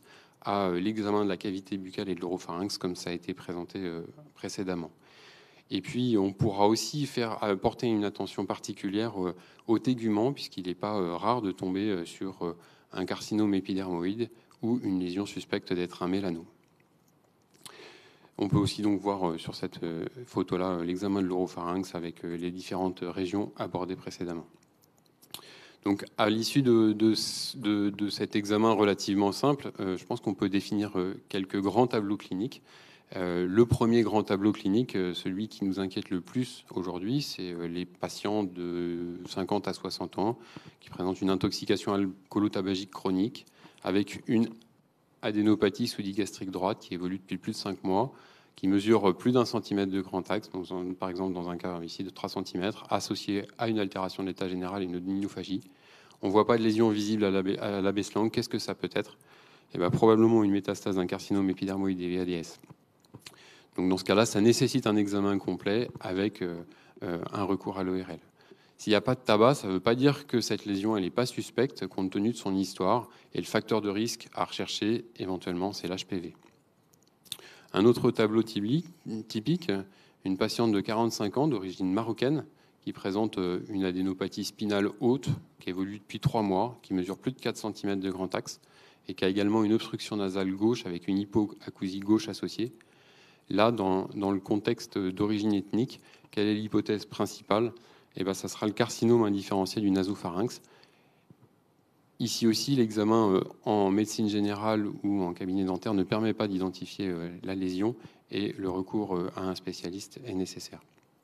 à l'examen de la cavité buccale et de l'oropharynx, comme ça a été présenté précédemment. Et puis, on pourra aussi porter une attention particulière au tégument, puisqu'il n'est pas rare de tomber sur un carcinome épidermoïde ou une lésion suspecte d'être un mélanome. On peut aussi donc voir sur cette photo-là l'examen de l'oropharynx avec les différentes régions abordées précédemment. Donc, à l'issue de cet examen relativement simple, je pense qu'on peut définir quelques grands tableaux cliniques. Le premier grand tableau clinique, celui qui nous inquiète le plus aujourd'hui, c'est les patients de 50 à 60 ans qui présentent une intoxication alcoolo-tabagique chronique avec une adénopathie sous-digastrique droite qui évolue depuis plus de 5 mois, qui mesure plus d'1 centimètre de grand axe, par exemple dans un cas ici de 3 cm, associé à une altération de l'état général et une odynophagie. On ne voit pas de lésion visible à la baisse-langue. Qu'est-ce que ça peut être? Eh bien, probablement une métastase d'un carcinome épidermoïde et VADS. Donc dans ce cas-là, ça nécessite un examen complet avec un recours à l'ORL. S'il n'y a pas de tabac, ça ne veut pas dire que cette lésion n'est pas suspecte compte tenu de son histoire. Et le facteur de risque à rechercher, éventuellement, c'est l'HPV. Un autre tableau typique, une patiente de 45 ans d'origine marocaine qui présente une adénopathie spinale haute qui évolue depuis 3 mois, qui mesure plus de 4 cm de grand axe et qui a également une obstruction nasale gauche avec une hypoacousie gauche associée. Là, dans le contexte d'origine ethnique, quelle est l'hypothèse principale? Eh bien, ça sera le carcinome indifférencié du nasopharynx. Ici aussi, l'examen en médecine générale ou en cabinet dentaire ne permet pas d'identifier la lésion et le recours à un spécialiste est nécessaire.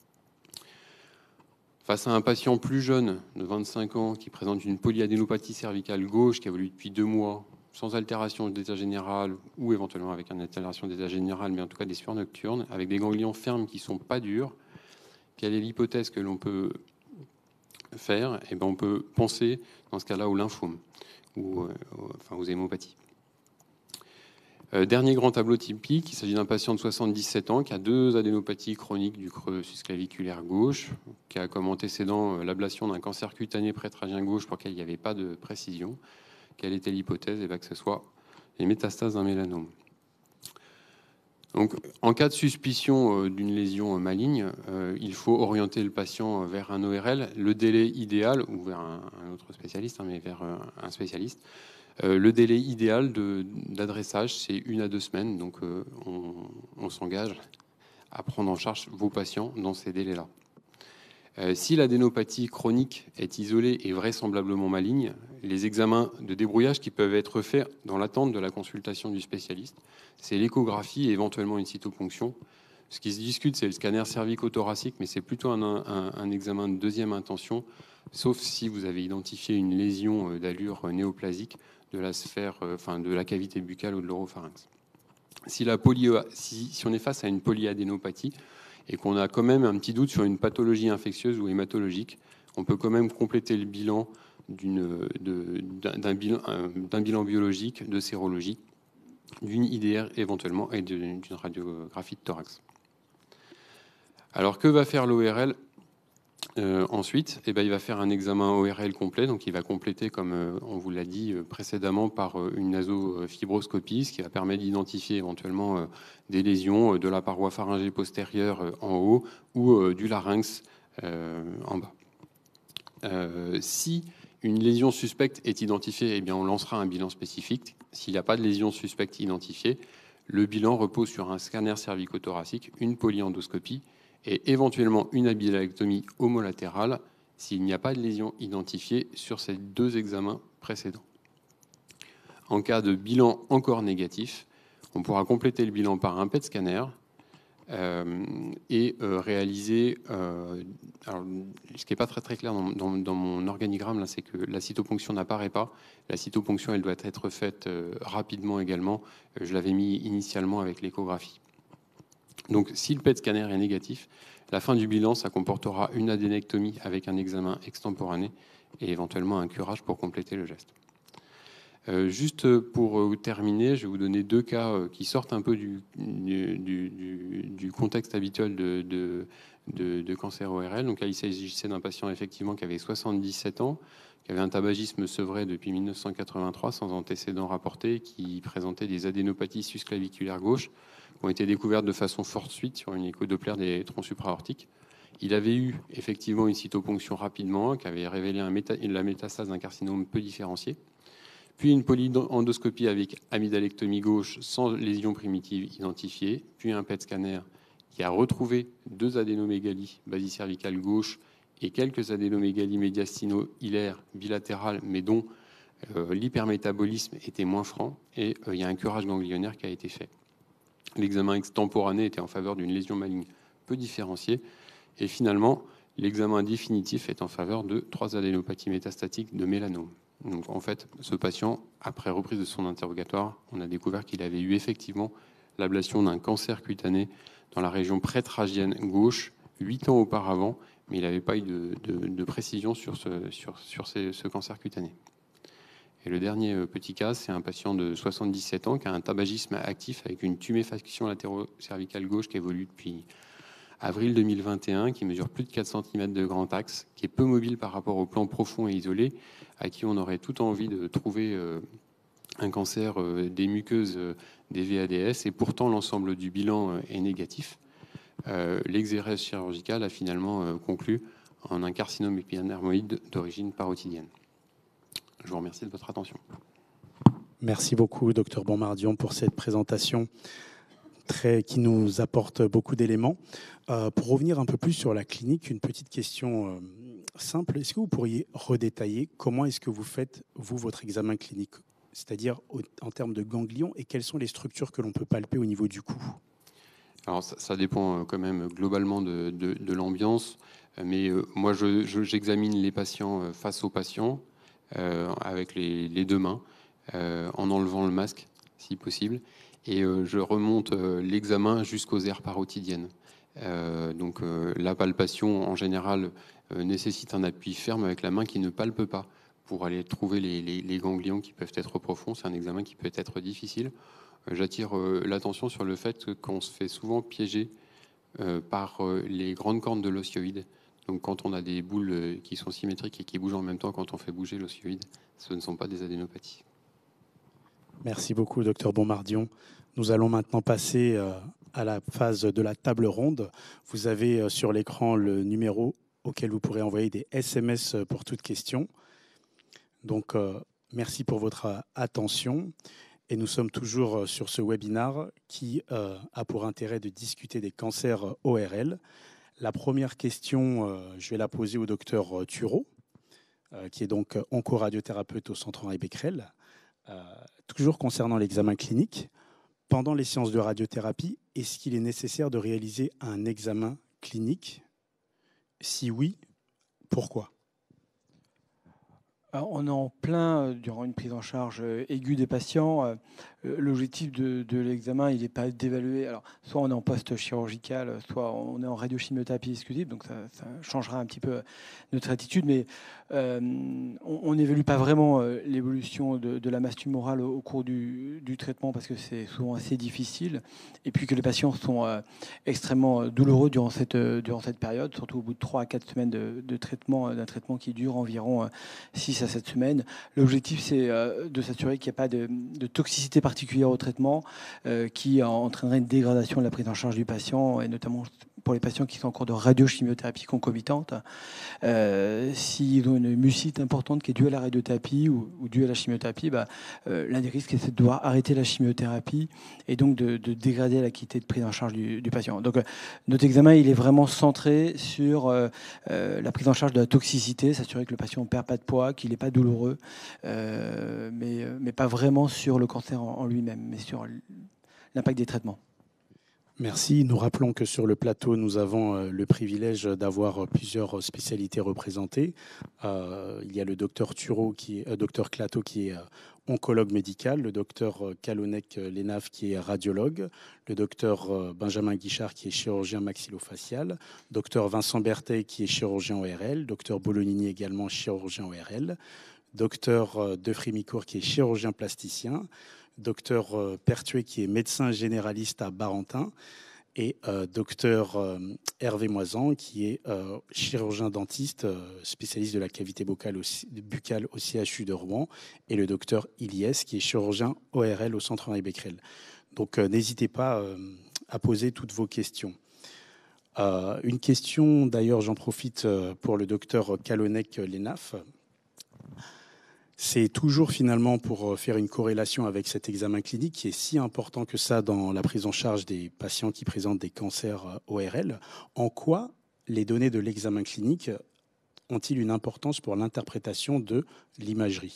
Face à un patient plus jeune de 25 ans qui présente une polyadénopathie cervicale gauche qui évolue depuis 2 mois, sans altération d'état général ou éventuellement avec une altération d'état général, mais en tout cas des sueurs nocturnes, avec des ganglions fermes qui ne sont pas durs, quelle est l'hypothèse que l'on peut faire? Eh bien, on peut penser dans ce cas-là au lymphome ou aux hémopathies. Dernier grand tableau typique, il s'agit d'un patient de 77 ans qui a 2 adénopathies chroniques du creux susclaviculaire gauche, qui a comme antécédent l'ablation d'un cancer cutané pré-trachien gauche pour lequel il n'y avait pas de précision. Quelle était l'hypothèse? Eh bien, que ce soit les métastases d'un mélanome. Donc, en cas de suspicion d'une lésion maligne, il faut orienter le patient vers un ORL. Le délai idéal, ou vers un autre spécialiste, mais vers un spécialiste, le délai idéal d'adressage, c'est 1 à 2 semaines. Donc, on s'engage à prendre en charge vos patients dans ces délais-là. Si l'adénopathie chronique est isolée et vraisemblablement maligne, les examens de débrouillage qui peuvent être faits dans l'attente de la consultation du spécialiste, c'est l'échographie et éventuellement une cytoponction. Ce qui se discute, c'est le scanner cervico-thoracique, mais c'est plutôt un examen de deuxième intention, sauf si vous avez identifié une lésion d'allure néoplasique de la sphère, de la cavité buccale ou de l'oropharynx. Si on est face à une polyadénopathie, et qu'on a quand même un petit doute sur une pathologie infectieuse ou hématologique, on peut quand même compléter le bilan d'un bilan biologique, de sérologie, d'une IDR éventuellement et d'une radiographie de thorax. Alors que va faire l'ORL ensuite? Eh bien, il va faire un examen ORL complet, donc il va compléter, comme on vous l'a dit précédemment, par une nasofibroscopie, ce qui va permettre d'identifier éventuellement des lésions de la paroi pharyngée postérieure en haut ou du larynx en bas. Si une lésion suspecte est identifiée, eh bien, on lancera un bilan spécifique. S'il n'y a pas de lésion suspecte identifiée, le bilan repose sur un scanner cervico-thoracique, une polyendoscopie et éventuellement une abylalectomie homolatérale s'il n'y a pas de lésion identifiée sur ces 2 examens précédents. En cas de bilan encore négatif, on pourra compléter le bilan par un PET scanner et réaliser... alors, ce qui n'est pas très clair dans mon organigramme, là, c'est que la cytoponction n'apparaît pas. La cytoponction, elle doit être faite rapidement également. Je l'avais mis initialement avec l'échographie. Donc, si le PET scanner est négatif, la fin du bilan, ça comportera une adénectomie avec un examen extemporané et éventuellement un curage pour compléter le geste. Juste pour terminer, je vais vous donner 2 cas qui sortent un peu du contexte habituel de cancer ORL. Donc là, il s'agissait d'un patient effectivement qui avait 77 ans, qui avait un tabagisme sevré depuis 1983 sans antécédent rapporté, qui présentait des adénopathies susclaviculaires gauche qui ont été découvertes de façon fortuite sur une écho-doppler des troncs supraortiques. Il avait eu effectivement une cytoponction rapidement, qui avait révélé la métastase d'un carcinome peu différencié, puis une polyendoscopie avec amydalectomie gauche sans lésion primitive identifiée, puis un PET scanner qui a retrouvé 2 adénomégalies basicervicales gauche et quelques adénomégalies médiastino-hilaires bilatérales, mais dont l'hypermétabolisme était moins franc, et il y a un curage ganglionnaire qui a été fait. L'examen extemporané était en faveur d'une lésion maligne peu différenciée, et finalement, l'examen définitif est en faveur de 3 adénopathies métastatiques de mélanome. Donc, en fait, ce patient, après reprise de son interrogatoire, on a découvert qu'il avait eu effectivement l'ablation d'un cancer cutané dans la région prétragienne gauche 8 ans auparavant, mais il n'avait pas eu de précision sur ce cancer cutané. Et le dernier petit cas, c'est un patient de 77 ans qui a un tabagisme actif avec une tuméfaction latéro-cervicale gauche qui évolue depuis avril 2021, qui mesure plus de 4 cm de grand axe, qui est peu mobile par rapport au plan profond et isolé, à qui on aurait tout envie de trouver un cancer des muqueuses des VADS, et pourtant l'ensemble du bilan est négatif. L'exérèse chirurgicale a finalement conclu en un carcinome épidermoïde d'origine parotidienne. Je vous remercie de votre attention. Merci beaucoup, Dr Bombardion, pour cette présentation qui nous apporte beaucoup d'éléments. Pour revenir un peu plus sur la clinique, une petite question simple. Est-ce que vous pourriez redétailler comment est-ce que vous faites, vous, votre examen clinique, c'est-à-dire en termes de ganglions, et quelles sont les structures que l'on peut palper au niveau du cou? Alors, ça dépend quand même globalement de l'ambiance, mais moi, j'examine les patients face aux patients, avec les 2 mains, en enlevant le masque, si possible, et je remonte l'examen jusqu'aux aires parotidiennes. Donc la palpation, en général, nécessite un appui ferme avec la main qui ne palpe pas pour aller trouver les ganglions qui peuvent être profonds. C'est un examen qui peut être difficile. J'attire l'attention sur le fait qu'on se fait souvent piéger par les grandes cornes de l'osioïde. Donc quand on a des boules qui sont symétriques et qui bougent en même temps quand on fait bouger l'osioïde, ce ne sont pas des adénopathies. Merci beaucoup, Dr Bombardion. Nous allons maintenant passer à la phase de la table ronde. Vous avez sur l'écran le numéro auquel vous pourrez envoyer des SMS pour toute question. Donc, merci pour votre attention. Et nous sommes toujours sur ce webinaire qui a pour intérêt de discuter des cancers ORL. La première question, je vais la poser au docteur Thureau, qui est donc oncoradiothérapeute au Centre Henri Becquerel. Toujours concernant l'examen clinique, pendant les séances de radiothérapie, est-ce qu'il est nécessaire de réaliser un examen clinique? Si oui, pourquoi? Alors, on est en plein durant une prise en charge aiguë des patients. L'objectif de l'examen, il n'est pas d'évaluer. Alors, soit on est en post-chirurgical, soit on est en radiochimiothérapie exclusive, donc ça changera un petit peu notre attitude, mais on n'évalue pas vraiment l'évolution de la masse tumorale au cours du traitement, parce que c'est souvent assez difficile, et puis que les patients sont extrêmement douloureux durant cette période, surtout au bout de 3 à 4 semaines de traitement, d'un traitement qui dure environ 6 à 7 semaines. L'objectif, c'est de s'assurer qu'il n'y a pas de toxicité particulière au traitement qui entraînerait une dégradation de la prise en charge du patient, et notamment pour les patients qui sont en cours de radiochimiothérapie concomitante. S'ils ont une mucite importante qui est due à la radiothérapie ou due à la chimiothérapie, l'un des risques, c'est de devoir arrêter la chimiothérapie et donc de dégrader la qualité de prise en charge du patient. Donc notre examen, il est vraiment centré sur la prise en charge de la toxicité, s'assurer que le patient ne perd pas de poids, qu'il n'est pas douloureux, mais pas vraiment sur le cancer en lui-même, mais sur l'impact des traitements. Merci. Nous rappelons que sur le plateau, nous avons le privilège d'avoir plusieurs spécialités représentées. Il y a le docteur docteur Clateau qui est oncologue médical, le docteur Kalonec-Lenave qui est radiologue, le docteur Benjamin Guichard qui est chirurgien maxillofacial, docteur Vincent Berthet qui est chirurgien ORL, docteur Bolognini également chirurgien ORL, docteur Defrémicourt qui est chirurgien plasticien, docteur Pertuet qui est médecin généraliste à Barentin et docteur Hervé Moisan qui est chirurgien dentiste spécialiste de la cavité buccale au CHU de Rouen et le docteur Iliès qui est chirurgien ORL au centre Henri Becquerel. Donc n'hésitez pas à poser toutes vos questions. Une question, d'ailleurs, j'en profite pour le docteur Kalonec-Lenaf. C'est toujours finalement pour faire une corrélation avec cet examen clinique qui est si important que ça dans la prise en charge des patients qui présentent des cancers ORL. En quoi les données de l'examen clinique ont-ils une importance pour l'interprétation de l'imagerie ?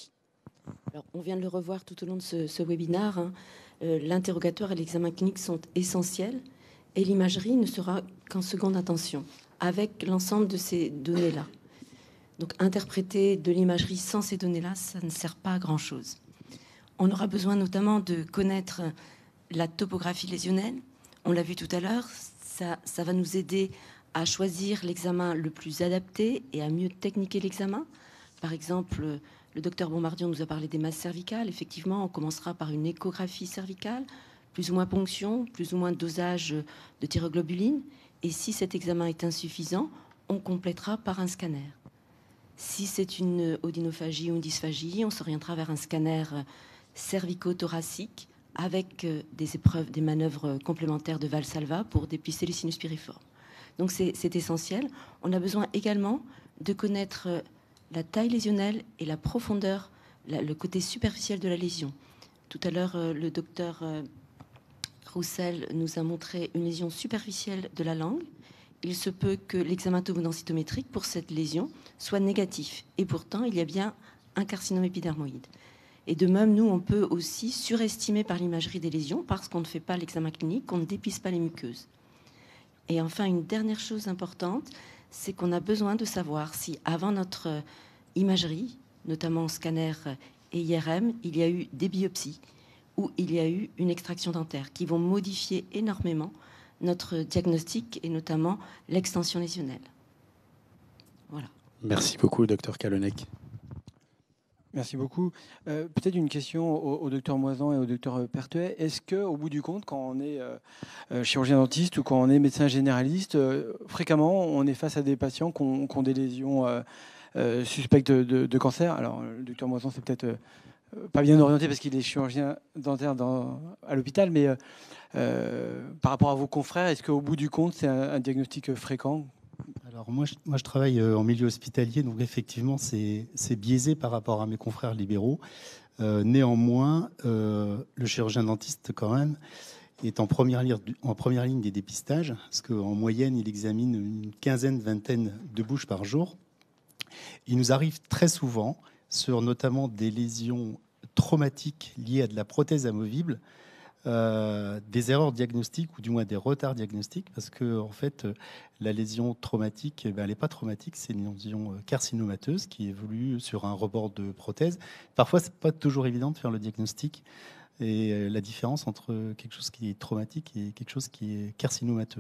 Alors, on vient de le revoir tout au long de ce webinaire. L'interrogatoire et l'examen clinique sont essentiels et l'imagerie ne sera qu'en seconde intention avec l'ensemble de ces données-là. Donc interpréter de l'imagerie sans ces données-là, ça ne sert pas à grand-chose. On aura besoin notamment de connaître la topographie lésionnelle. On l'a vu tout à l'heure, ça va nous aider à choisir l'examen le plus adapté et à mieux techniquer l'examen. Par exemple, le docteur Bombardier nous a parlé des masses cervicales. Effectivement, on commencera par une échographie cervicale, plus ou moins ponction, plus ou moins dosage de thyroglobuline. Et si cet examen est insuffisant, on complétera par un scanner. Si c'est une odynophagie ou une dysphagie, on s'orientera vers un scanner cervico-thoracique avec des épreuves, des manœuvres complémentaires de Valsalva pour dépisser les sinus piriformes. Donc c'est essentiel. On a besoin également de connaître la taille lésionnelle et la profondeur, le côté superficiel de la lésion. Tout à l'heure, le docteur Roussel nous a montré une lésion superficielle de la langue. Il se peut que l'examen tubodensitométrique pour cette lésion soit négatif. Et pourtant, il y a bien un carcinome épidermoïde. Et de même, nous, on peut aussi surestimer par l'imagerie des lésions parce qu'on ne fait pas l'examen clinique, qu'on ne dépiste pas les muqueuses. Et enfin, une dernière chose importante, c'est qu'on a besoin de savoir si, avant notre imagerie, notamment scanner et IRM, il y a eu des biopsies ou il y a eu une extraction dentaire qui vont modifier énormément notre diagnostic et notamment l'extension lésionnelle. Voilà. Merci beaucoup, docteur Kalonec. Merci beaucoup. Peut-être une question au docteur Moisan et au docteur Pertuet. Est-ce qu'au bout du compte, quand on est chirurgien dentiste ou quand on est médecin généraliste, fréquemment, on est face à des patients qui ont des lésions suspectes de cancer? Alors, le docteur Moisan, c'est peut-être pas bien orienté parce qu'il est chirurgien dentaire à l'hôpital, mais par rapport à vos confrères, est-ce qu'au bout du compte, c'est un diagnostic fréquent? Alors moi, je travaille en milieu hospitalier, donc effectivement, c'est biaisé par rapport à mes confrères libéraux. Néanmoins, le chirurgien dentiste, quand même, est en première ligne des dépistages, parce qu'en moyenne, il examine une quinzaine, vingtaine de bouches par jour. Il nous arrive très souvent, sur notamment des lésions traumatiques liées à de la prothèse amovible, des erreurs diagnostiques ou du moins des retards diagnostiques parce que en fait la lésion traumatique, elle n'est pas traumatique, c'est une lésion carcinomateuse qui évolue sur un rebord de prothèse. Parfois c'est pas toujours évident de faire le diagnostic et la différence entre quelque chose qui est traumatique et quelque chose qui est carcinomateux.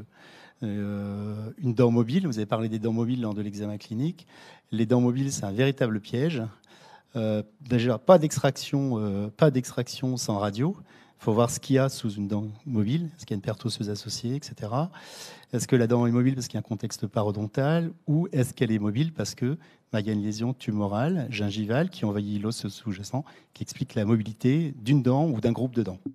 Une dent mobile, vous avez parlé des dents mobiles lors de l'examen clinique. Les dents mobiles, c'est un véritable piège. Déjà pas d'extraction sans radio. Il faut voir ce qu'il y a sous une dent mobile. Est-ce qu'il y a une perte osseuse associée, etc. Est-ce que la dent est mobile parce qu'il y a un contexte parodontal ou est-ce qu'elle est mobile parce qu'il y a une lésion tumorale, gingivale, qui envahit l'os sous-jacent, qui explique la mobilité d'une dent ou d'un groupe de dents.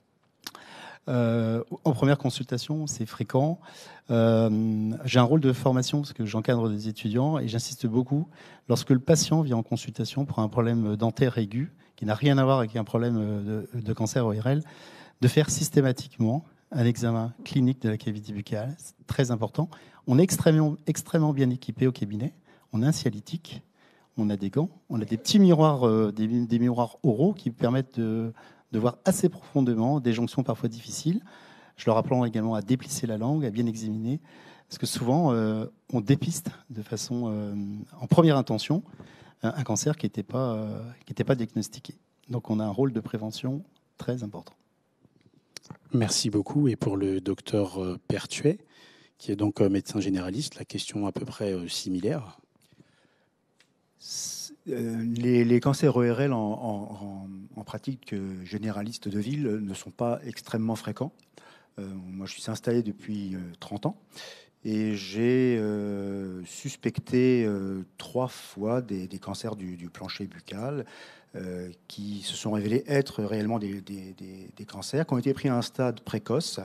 En première consultation, c'est fréquent. J'ai un rôle de formation parce que j'encadre des étudiants et j'insiste beaucoup. Lorsque le patient vient en consultation pour un problème dentaire aigu, qui n'a rien à voir avec un problème de cancer ORL, de faire systématiquement un examen clinique de la cavité buccale. C'est très important. On est extrêmement bien équipé au cabinet. On a un cialytique, on a des gants, on a des petits miroirs, des miroirs oraux qui permettent de voir assez profondément des jonctions parfois difficiles. Je leur apprends également à déplisser la langue, à bien examiner, parce que souvent, on dépiste de façon, en première intention, un cancer qui n'était pas diagnostiqué. Donc on a un rôle de prévention très important. Merci beaucoup. Et pour le docteur Pertuet, qui est donc médecin généraliste, la question à peu près similaire. Les cancers ORL en pratique généraliste de ville ne sont pas extrêmement fréquents. Moi, je suis installé depuis 30 ans et j'ai suspecté 3 fois des cancers du plancher buccal qui se sont révélés être réellement des cancers qui ont été pris à un stade précoce.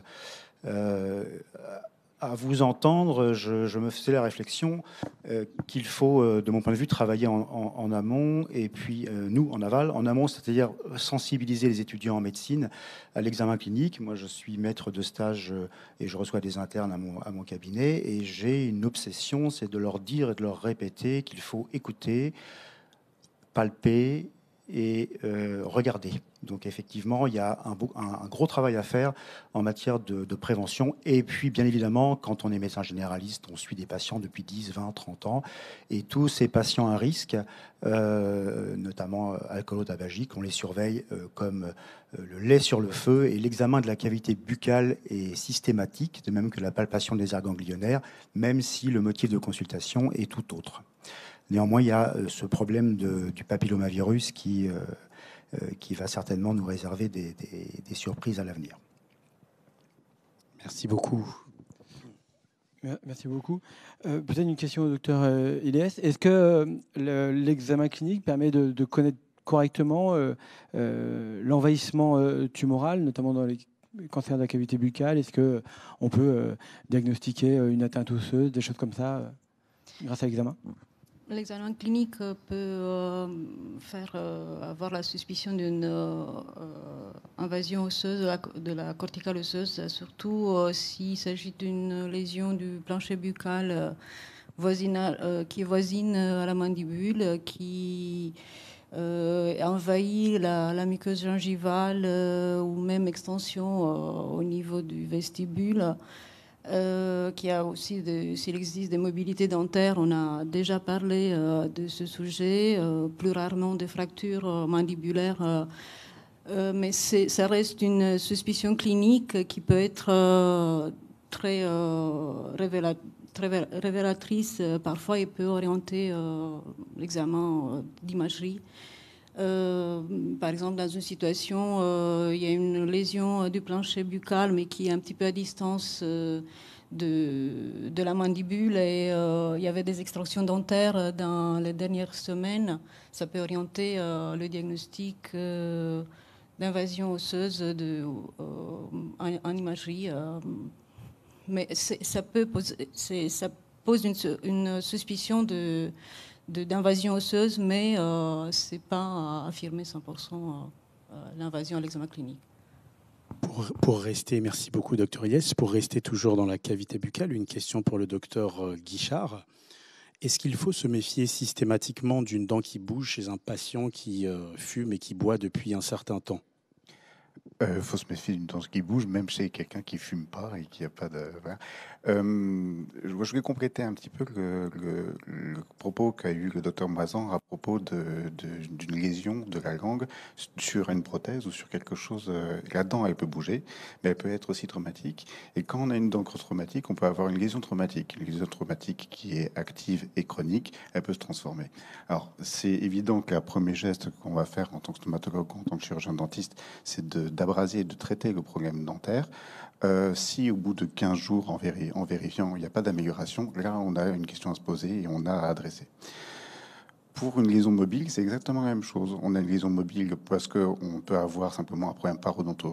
À vous entendre, je me faisais la réflexion qu'il faut, de mon point de vue, travailler en amont et puis nous, en aval. En amont, c'est-à-dire sensibiliser les étudiants en médecine à l'examen clinique. Moi, je suis maître de stage et je reçois des internes à mon cabinet et j'ai une obsession, c'est de leur dire et de leur répéter qu'il faut écouter, palper et regarder. Donc effectivement, il y a un gros travail à faire en matière de prévention. Et puis, bien évidemment, quand on est médecin généraliste, on suit des patients depuis 10, 20, 30 ans. Et tous ces patients à risque, notamment alcoolotabagiques, on les surveille comme le lait sur le feu. Et l'examen de la cavité buccale est systématique, de même que la palpation des aires ganglionnaires, même si le motif de consultation est tout autre. Néanmoins, il y a ce problème du papillomavirus qui va certainement nous réserver des surprises à l'avenir. Merci beaucoup. Merci beaucoup. Peut-être une question au docteur Ilyes. Est-ce que l'examen clinique permet de connaître correctement l'envahissement tumoral, notamment dans les cancers de la cavité buccale? Est-ce qu'on peut diagnostiquer une atteinte osseuse, des choses comme ça, grâce à l'examen? L'examen clinique peut faire avoir la suspicion d'une invasion osseuse de la corticale osseuse, surtout s'il s'agit d'une lésion du plancher buccal qui est voisine à la mandibule, qui envahit la muqueuse gingivale ou même extension au niveau du vestibule. Qui a aussi, s'il existe des mobilités dentaires, on a déjà parlé de ce sujet, plus rarement des fractures mandibulaires, mais ça reste une suspicion clinique qui peut être très révélatrice parfois et peut orienter l'examen d'imagerie. Par exemple, dans une situation, il y a une lésion du plancher buccal, mais qui est un petit peu à distance de la mandibule, et il y avait des extractions dentaires dans les dernières semaines. Ça peut orienter le diagnostic d'invasion osseuse en imagerie. Mais ça pose une suspicion d'invasion osseuse, mais ce n'est pas affirmé 100% l'invasion à l'examen clinique. Pour rester, merci beaucoup, Dr Ilyes. Pour rester toujours dans la cavité buccale, une question pour le docteur Guichard. Est-ce qu'il faut se méfier systématiquement d'une dent qui bouge chez un patient qui fume et qui boit depuis un certain temps? Il faut se méfier d'une dent qui bouge, même chez quelqu'un qui ne fume pas et qui n'a pas de... Voilà. Je voulais compléter un petit peu le propos qu'a eu le docteur Moisan à propos d'une lésion de la langue sur une prothèse ou sur quelque chose. La dent, elle peut bouger, mais elle peut être aussi traumatique. Et quand on a une dent traumatique, on peut avoir une lésion traumatique. Une lésion traumatique qui est active et chronique, elle peut se transformer. Alors, c'est évident que le premier geste qu'on va faire en tant que stomatologue, en tant que chirurgien dentiste, c'est d'abraser et de traiter le problème dentaire. Si au bout de 15 jours, en vérifiant, il n'y a pas d'amélioration, là, on a une question à se poser et on a à adresser. Pour une lésion mobile, c'est exactement la même chose. On a une lésion mobile parce qu'on peut avoir simplement un problème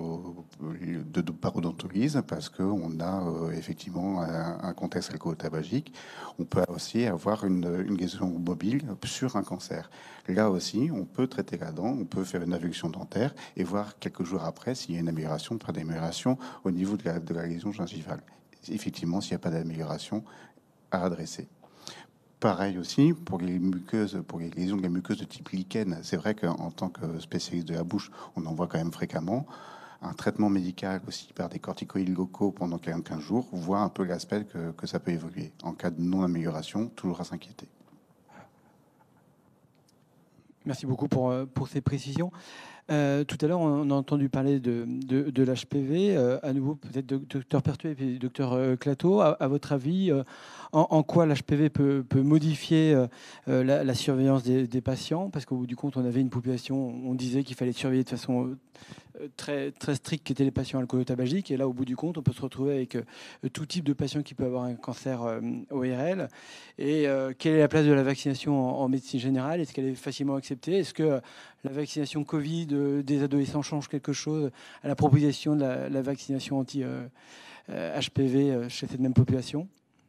de parodontolyse, parce qu'on a effectivement un contexte alcoolo-tabagique. On peut aussi avoir une lésion mobile sur un cancer. Là aussi, on peut traiter la dent, on peut faire une avulsion dentaire et voir quelques jours après s'il y a une amélioration, pas d'amélioration au niveau de la lésion gingivale. Effectivement, s'il n'y a pas d'amélioration, à adresser. Pareil aussi pour les muqueuses, pour les lésions de la muqueuse de type lichen. C'est vrai qu'en tant que spécialiste de la bouche, on en voit quand même fréquemment. Un traitement médical aussi par des corticoïdes locaux pendant 15 jours voit un peu l'aspect que ça peut évoluer. En cas de non-amélioration, toujours à s'inquiéter. Merci beaucoup pour ces précisions. Tout à l'heure, on a entendu parler de l'HPV. À nouveau, peut-être docteur Pertuis et puis docteur Clateau, à votre avis, en quoi l'HPV peut modifier la surveillance des patients? Parce qu'au bout du compte, on avait une population, on disait qu'il fallait surveiller de façon très, très stricte, qui étaient les patients alcoolotabagiques. Et là, au bout du compte, on peut se retrouver avec tout type de patients qui peuvent avoir un cancer ORL. Et quelle est la place de la vaccination en médecine générale? Est-ce qu'elle est facilement acceptée? Est-ce que la vaccination Covid des adolescents change quelque chose à la proposition de la vaccination anti-HPV chez cette même population?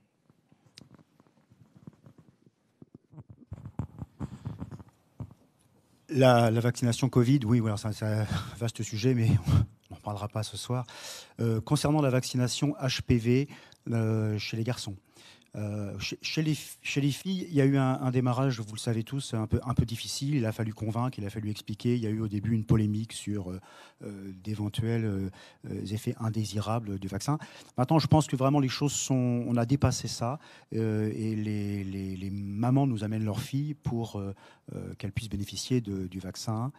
La vaccination Covid, oui, voilà, c'est un vaste sujet, mais on n'en parlera pas ce soir. Concernant la vaccination HPV chez les garçons, chez les filles, il y a eu un démarrage, vous le savez tous, un peu difficile. Il a fallu convaincre, il a fallu expliquer. Il y a eu au début une polémique sur d'éventuels effets indésirables du vaccin. Maintenant, je pense que vraiment les choses on a dépassé ça et les mamans nous amènent leurs filles pour qu'elles puissent bénéficier du vaccin.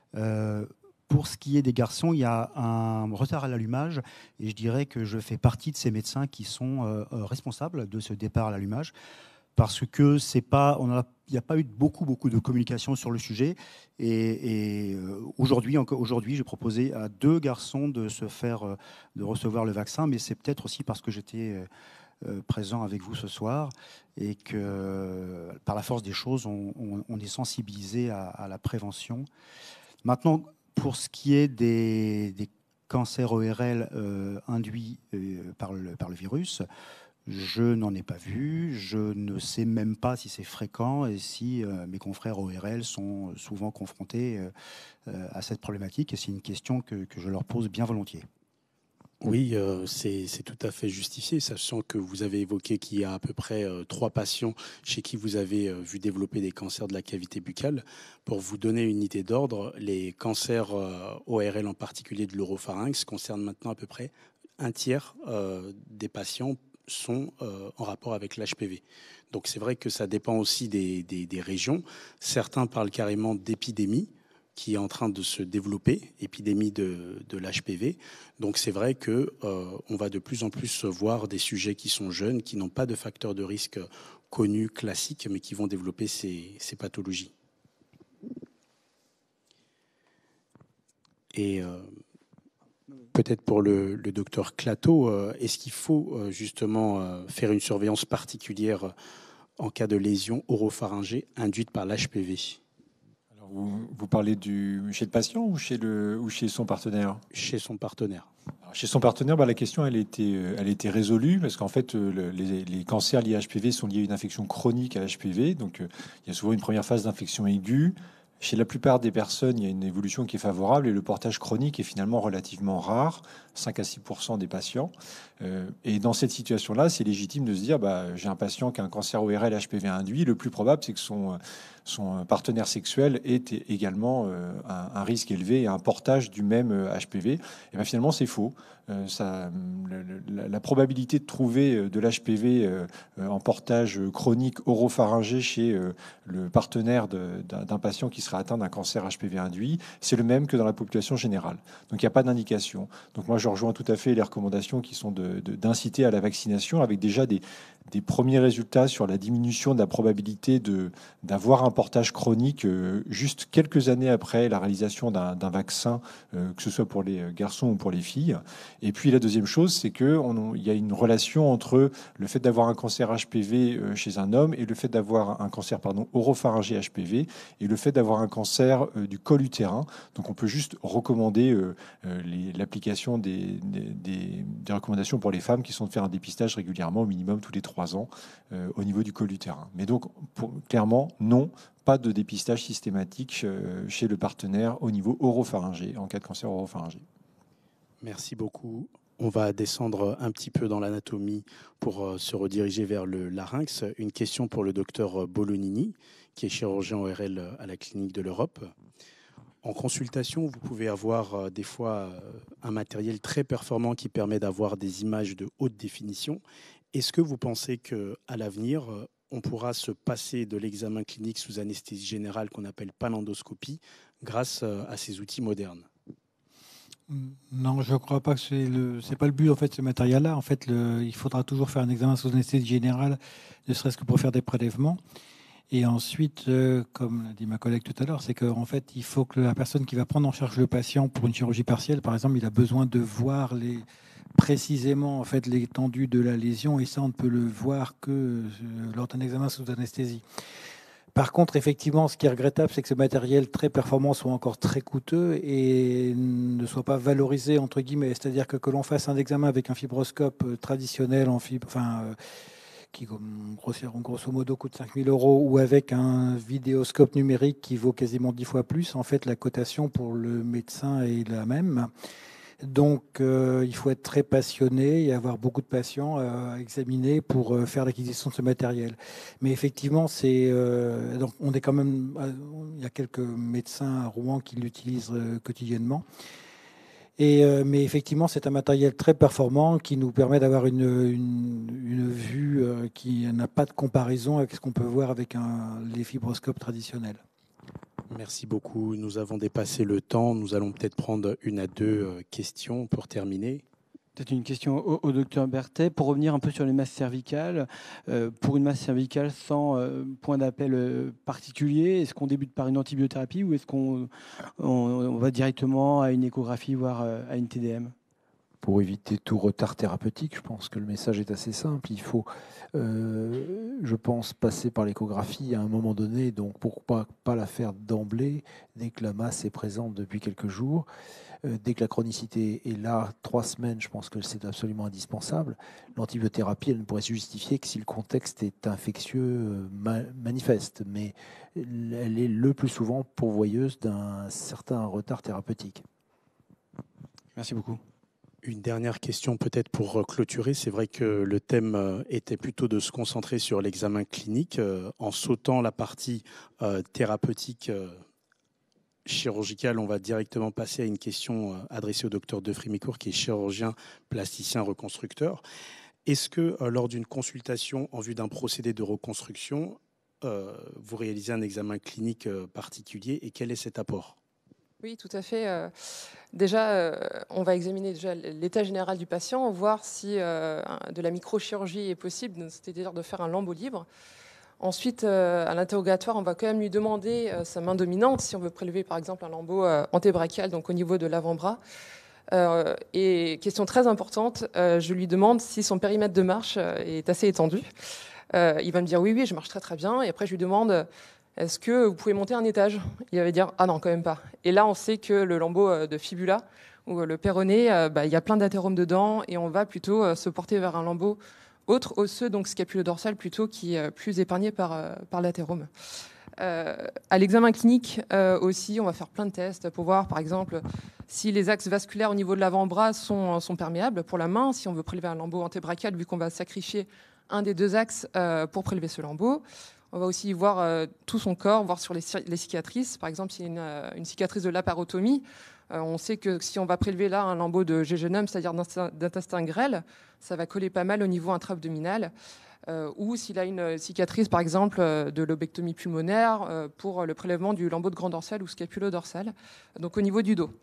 Pour ce qui est des garçons, il y a un retard à l'allumage et je dirais que je fais partie de ces médecins qui sont responsables de ce départ à l'allumage parce que il n'y a pas eu beaucoup de communication sur le sujet et aujourd'hui, j'ai proposé à 2 garçons de recevoir le vaccin, mais c'est peut-être aussi parce que j'étais présent avec vous ce soir et que par la force des choses, on est sensibilisé à la prévention. Maintenant, pour ce qui est des cancers ORL induits par le virus, je n'en ai pas vu. Je ne sais même pas si c'est fréquent et si mes confrères ORL sont souvent confrontés à cette problématique. Et c'est une question que je leur pose bien volontiers. Oui, c'est tout à fait justifié, sachant que vous avez évoqué qu'il y a à peu près 3 patients chez qui vous avez vu développer des cancers de la cavité buccale. Pour vous donner une idée d'ordre, les cancers ORL, en particulier de l'oropharynx, concernent maintenant à peu près un tiers des patients sont en rapport avec l'HPV. Donc c'est vrai que ça dépend aussi des régions. Certains parlent carrément d'épidémie qui est en train de se développer, épidémie de l'HPV. Donc c'est vrai qu'on va de plus en plus voir des sujets qui sont jeunes, qui n'ont pas de facteurs de risque connus, classiques, mais qui vont développer ces pathologies. Et peut-être pour le docteur Clateau, est-ce qu'il faut justement faire une surveillance particulière en cas de lésion oropharyngée induite par l'HPV ? Vous parlez chez le patient ou chez son partenaire? Chez son partenaire. Alors, chez son partenaire, la question elle était résolue parce qu'en fait les cancers liés à HPV sont liés à une infection chronique à HPV. Donc il y a souvent une première phase d'infection aiguë. Chez la plupart des personnes, il y a une évolution qui est favorable et le portage chronique est finalement relativement rare, 5 à 6% des patients. Et dans cette situation-là, c'est légitime de se dire j'ai un patient qui a un cancer ORL HPV induit. Le plus probable, c'est que son partenaire sexuel ait également un risque élevé et un portage du même HPV. Et bien finalement, c'est faux. La probabilité de trouver de l'HPV en portage chronique oropharyngé chez le partenaire d'un patient qui serait atteint d'un cancer HPV induit, c'est le même que dans la population générale. Donc il n'y a pas d'indication. Donc moi, je rejoins tout à fait les recommandations qui sont d'inciter à la vaccination avec déjà des premiers résultats sur la diminution de la probabilité d'avoir un portage chronique juste quelques années après la réalisation d'un vaccin, que ce soit pour les garçons ou pour les filles. Et puis la deuxième chose, c'est qu'il y a une relation entre le fait d'avoir un cancer HPV chez un homme et le fait d'avoir un cancer oropharyngé HPV et le fait d'avoir un cancer du col utérin. Donc on peut juste recommander l'application des recommandations pour les femmes qui sont de faire un dépistage régulièrement, au minimum tous les 3 ans, au niveau du col utérin. Mais donc, clairement, non, pas de dépistage systématique chez le partenaire au niveau oropharyngé, en cas de cancer oropharyngé. Merci beaucoup. On va descendre un petit peu dans l'anatomie pour se rediriger vers le larynx. Une question pour le docteur Bolognini, qui est chirurgien ORL à la Clinique de l'Europe. En consultation, vous pouvez avoir des fois un matériel très performant qui permet d'avoir des images de haute définition. Est-ce que vous pensez qu'à l'avenir, on pourra se passer de l'examen clinique sous anesthésie générale qu'on appelle panendoscopie grâce à ces outils modernes. Non, je ne crois pas que c'est pas le but en fait ce matériel-là. En fait, il faudra toujours faire un examen sous anesthésie générale, ne serait-ce que pour faire des prélèvements. Et ensuite, comme l'a dit ma collègue tout à l'heure, c'est qu'en fait, il faut que la personne qui va prendre en charge le patient pour une chirurgie partielle, par exemple, il a besoin de voir précisément en fait l'étendue de la lésion, et ça, on ne peut le voir que lors d'un examen sous anesthésie. Par contre, effectivement, ce qui est regrettable, c'est que ce matériel très performant soit encore très coûteux et ne soit pas valorisé, entre guillemets. C'est-à-dire que l'on fasse un examen avec un fibroscope traditionnel, qui, grosso modo, coûte 5 000 €, ou avec un vidéoscope numérique qui vaut quasiment 10 fois plus, en fait, la cotation pour le médecin est la même. Donc, il faut être très passionné et avoir beaucoup de patients à examiner pour faire l'acquisition de ce matériel. Mais effectivement, donc on est quand même, il y a quelques médecins à Rouen qui l'utilisent quotidiennement. Mais effectivement, c'est un matériel très performant qui nous permet d'avoir une vue qui n'a pas de comparaison avec ce qu'on peut voir avec les fibroscopes traditionnels. Merci beaucoup. Nous avons dépassé le temps. Nous allons peut-être prendre 1 à 2 questions pour terminer. Peut-être une question au docteur Berthet. Pour revenir un peu sur les masses cervicales, pour une masse cervicale sans point d'appel particulier, est-ce qu'on débute par une antibiothérapie ou est-ce qu'on va directement à une échographie, voire à une TDM ? Pour éviter tout retard thérapeutique, je pense que le message est assez simple. Il faut, je pense, passer par l'échographie à un moment donné, donc pour pas la faire d'emblée, dès que la masse est présente depuis quelques jours. Dès que la chronicité est là, 3 semaines, je pense que c'est absolument indispensable. L'antibiothérapie, elle ne pourrait se justifier que si le contexte est infectieux manifeste, mais elle est le plus souvent pourvoyeuse d'un certain retard thérapeutique. Merci beaucoup. Une dernière question peut-être pour clôturer. C'est vrai que le thème était plutôt de se concentrer sur l'examen clinique en sautant la partie thérapeutique chirurgicale. On va directement passer à une question adressée au docteur Defrimicourt qui est chirurgien plasticien reconstructeur. Est-ce que lors d'une consultation en vue d'un procédé de reconstruction, vous réalisez un examen clinique particulier et quel est cet apport ? Oui, tout à fait. Déjà, on va examiner l'état général du patient, voir si de la microchirurgie est possible, c'est-à-dire de faire un lambeau libre. Ensuite, à l'interrogatoire, on va quand même lui demander sa main dominante, si on veut prélever par exemple un lambeau antébrachial, donc au niveau de l'avant-bras. Et question très importante, je lui demande si son périmètre de marche est assez étendu. Il va me dire oui, je marche très très bien. Et après, je lui demande... Est-ce que vous pouvez monter un étage ? Il va dire « Ah non, quand même pas ». Et là, on sait que le lambeau de fibula ou le péroné, il y a plein d'athérome dedans et on va plutôt se porter vers un lambeau autre osseux, donc scapulo-dorsal plutôt, qui est plus épargné par l'athérome. À l'examen clinique aussi, on va faire plein de tests pour voir, par exemple, si les axes vasculaires au niveau de l'avant-bras sont perméables pour la main, si on veut prélever un lambeau antébrachial, vu qu'on va sacrifier un des 2 axes pour prélever ce lambeau. On va aussi voir tout son corps, voir sur les cicatrices. Par exemple, s'il y a une cicatrice de laparotomie, on sait que si on va prélever là un lambeau de jéjunum, c'est-à-dire d'intestin grêle, ça va coller pas mal au niveau intra-abdominal. Ou s'il a une cicatrice, par exemple, de lobectomie pulmonaire pour le prélèvement du lambeau de grand dorsal ou scapulo-dorsal, donc au niveau du dos.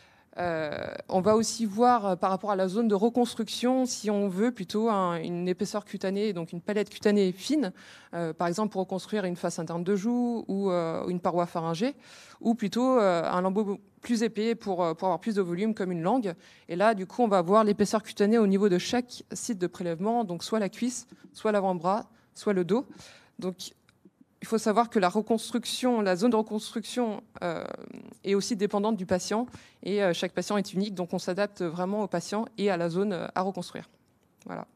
On va aussi voir par rapport à la zone de reconstruction si on veut plutôt une épaisseur cutanée, donc une palette cutanée fine, par exemple pour reconstruire une face interne de joue ou une paroi pharyngée, ou plutôt un lambeau plus épais pour avoir plus de volume comme une langue. Et là, du coup, on va voir l'épaisseur cutanée au niveau de chaque site de prélèvement, donc soit la cuisse, soit l'avant-bras, soit le dos. Donc, il faut savoir que la zone de reconstruction est aussi dépendante du patient et chaque patient est unique, donc on s'adapte vraiment au patient et à la zone à reconstruire. Voilà.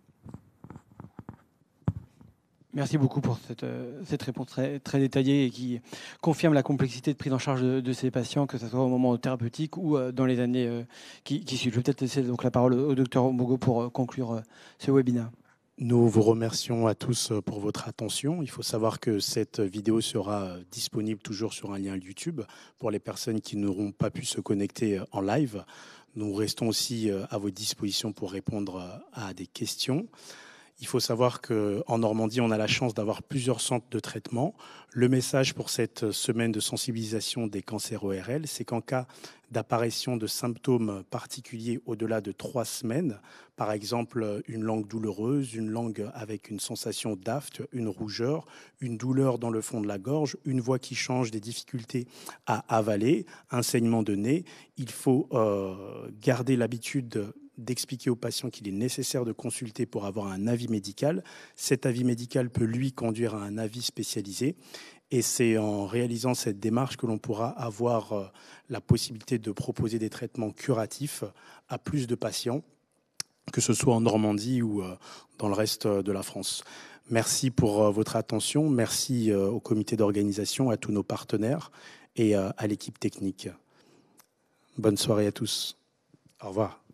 Merci beaucoup pour cette réponse très, très détaillée et qui confirme la complexité de prise en charge de ces patients, que ce soit au moment thérapeutique ou dans les années qui suivent. Je vais peut-être laisser donc la parole au docteur Ombogo pour conclure ce webinaire. Nous vous remercions à tous pour votre attention. Il faut savoir que cette vidéo sera disponible toujours sur un lien YouTube pour les personnes qui n'auront pas pu se connecter en live. Nous restons aussi à votre disposition pour répondre à des questions. Il faut savoir qu'en Normandie, on a la chance d'avoir plusieurs centres de traitement. Le message pour cette semaine de sensibilisation des cancers ORL, c'est qu'en cas d'apparition de symptômes particuliers au-delà de 3 semaines, par exemple une langue douloureuse, une langue avec une sensation d'aphte, une rougeur, une douleur dans le fond de la gorge, une voix qui change, des difficultés à avaler, un saignement de nez, il faut garder l'habitude d'expliquer au patient qu'il est nécessaire de consulter pour avoir un avis médical. Cet avis médical peut lui conduire à un avis spécialisé. Et c'est en réalisant cette démarche que l'on pourra avoir la possibilité de proposer des traitements curatifs à plus de patients, que ce soit en Normandie ou dans le reste de la France. Merci pour votre attention. Merci au comité d'organisation, à tous nos partenaires et à l'équipe technique. Bonne soirée à tous. Au revoir.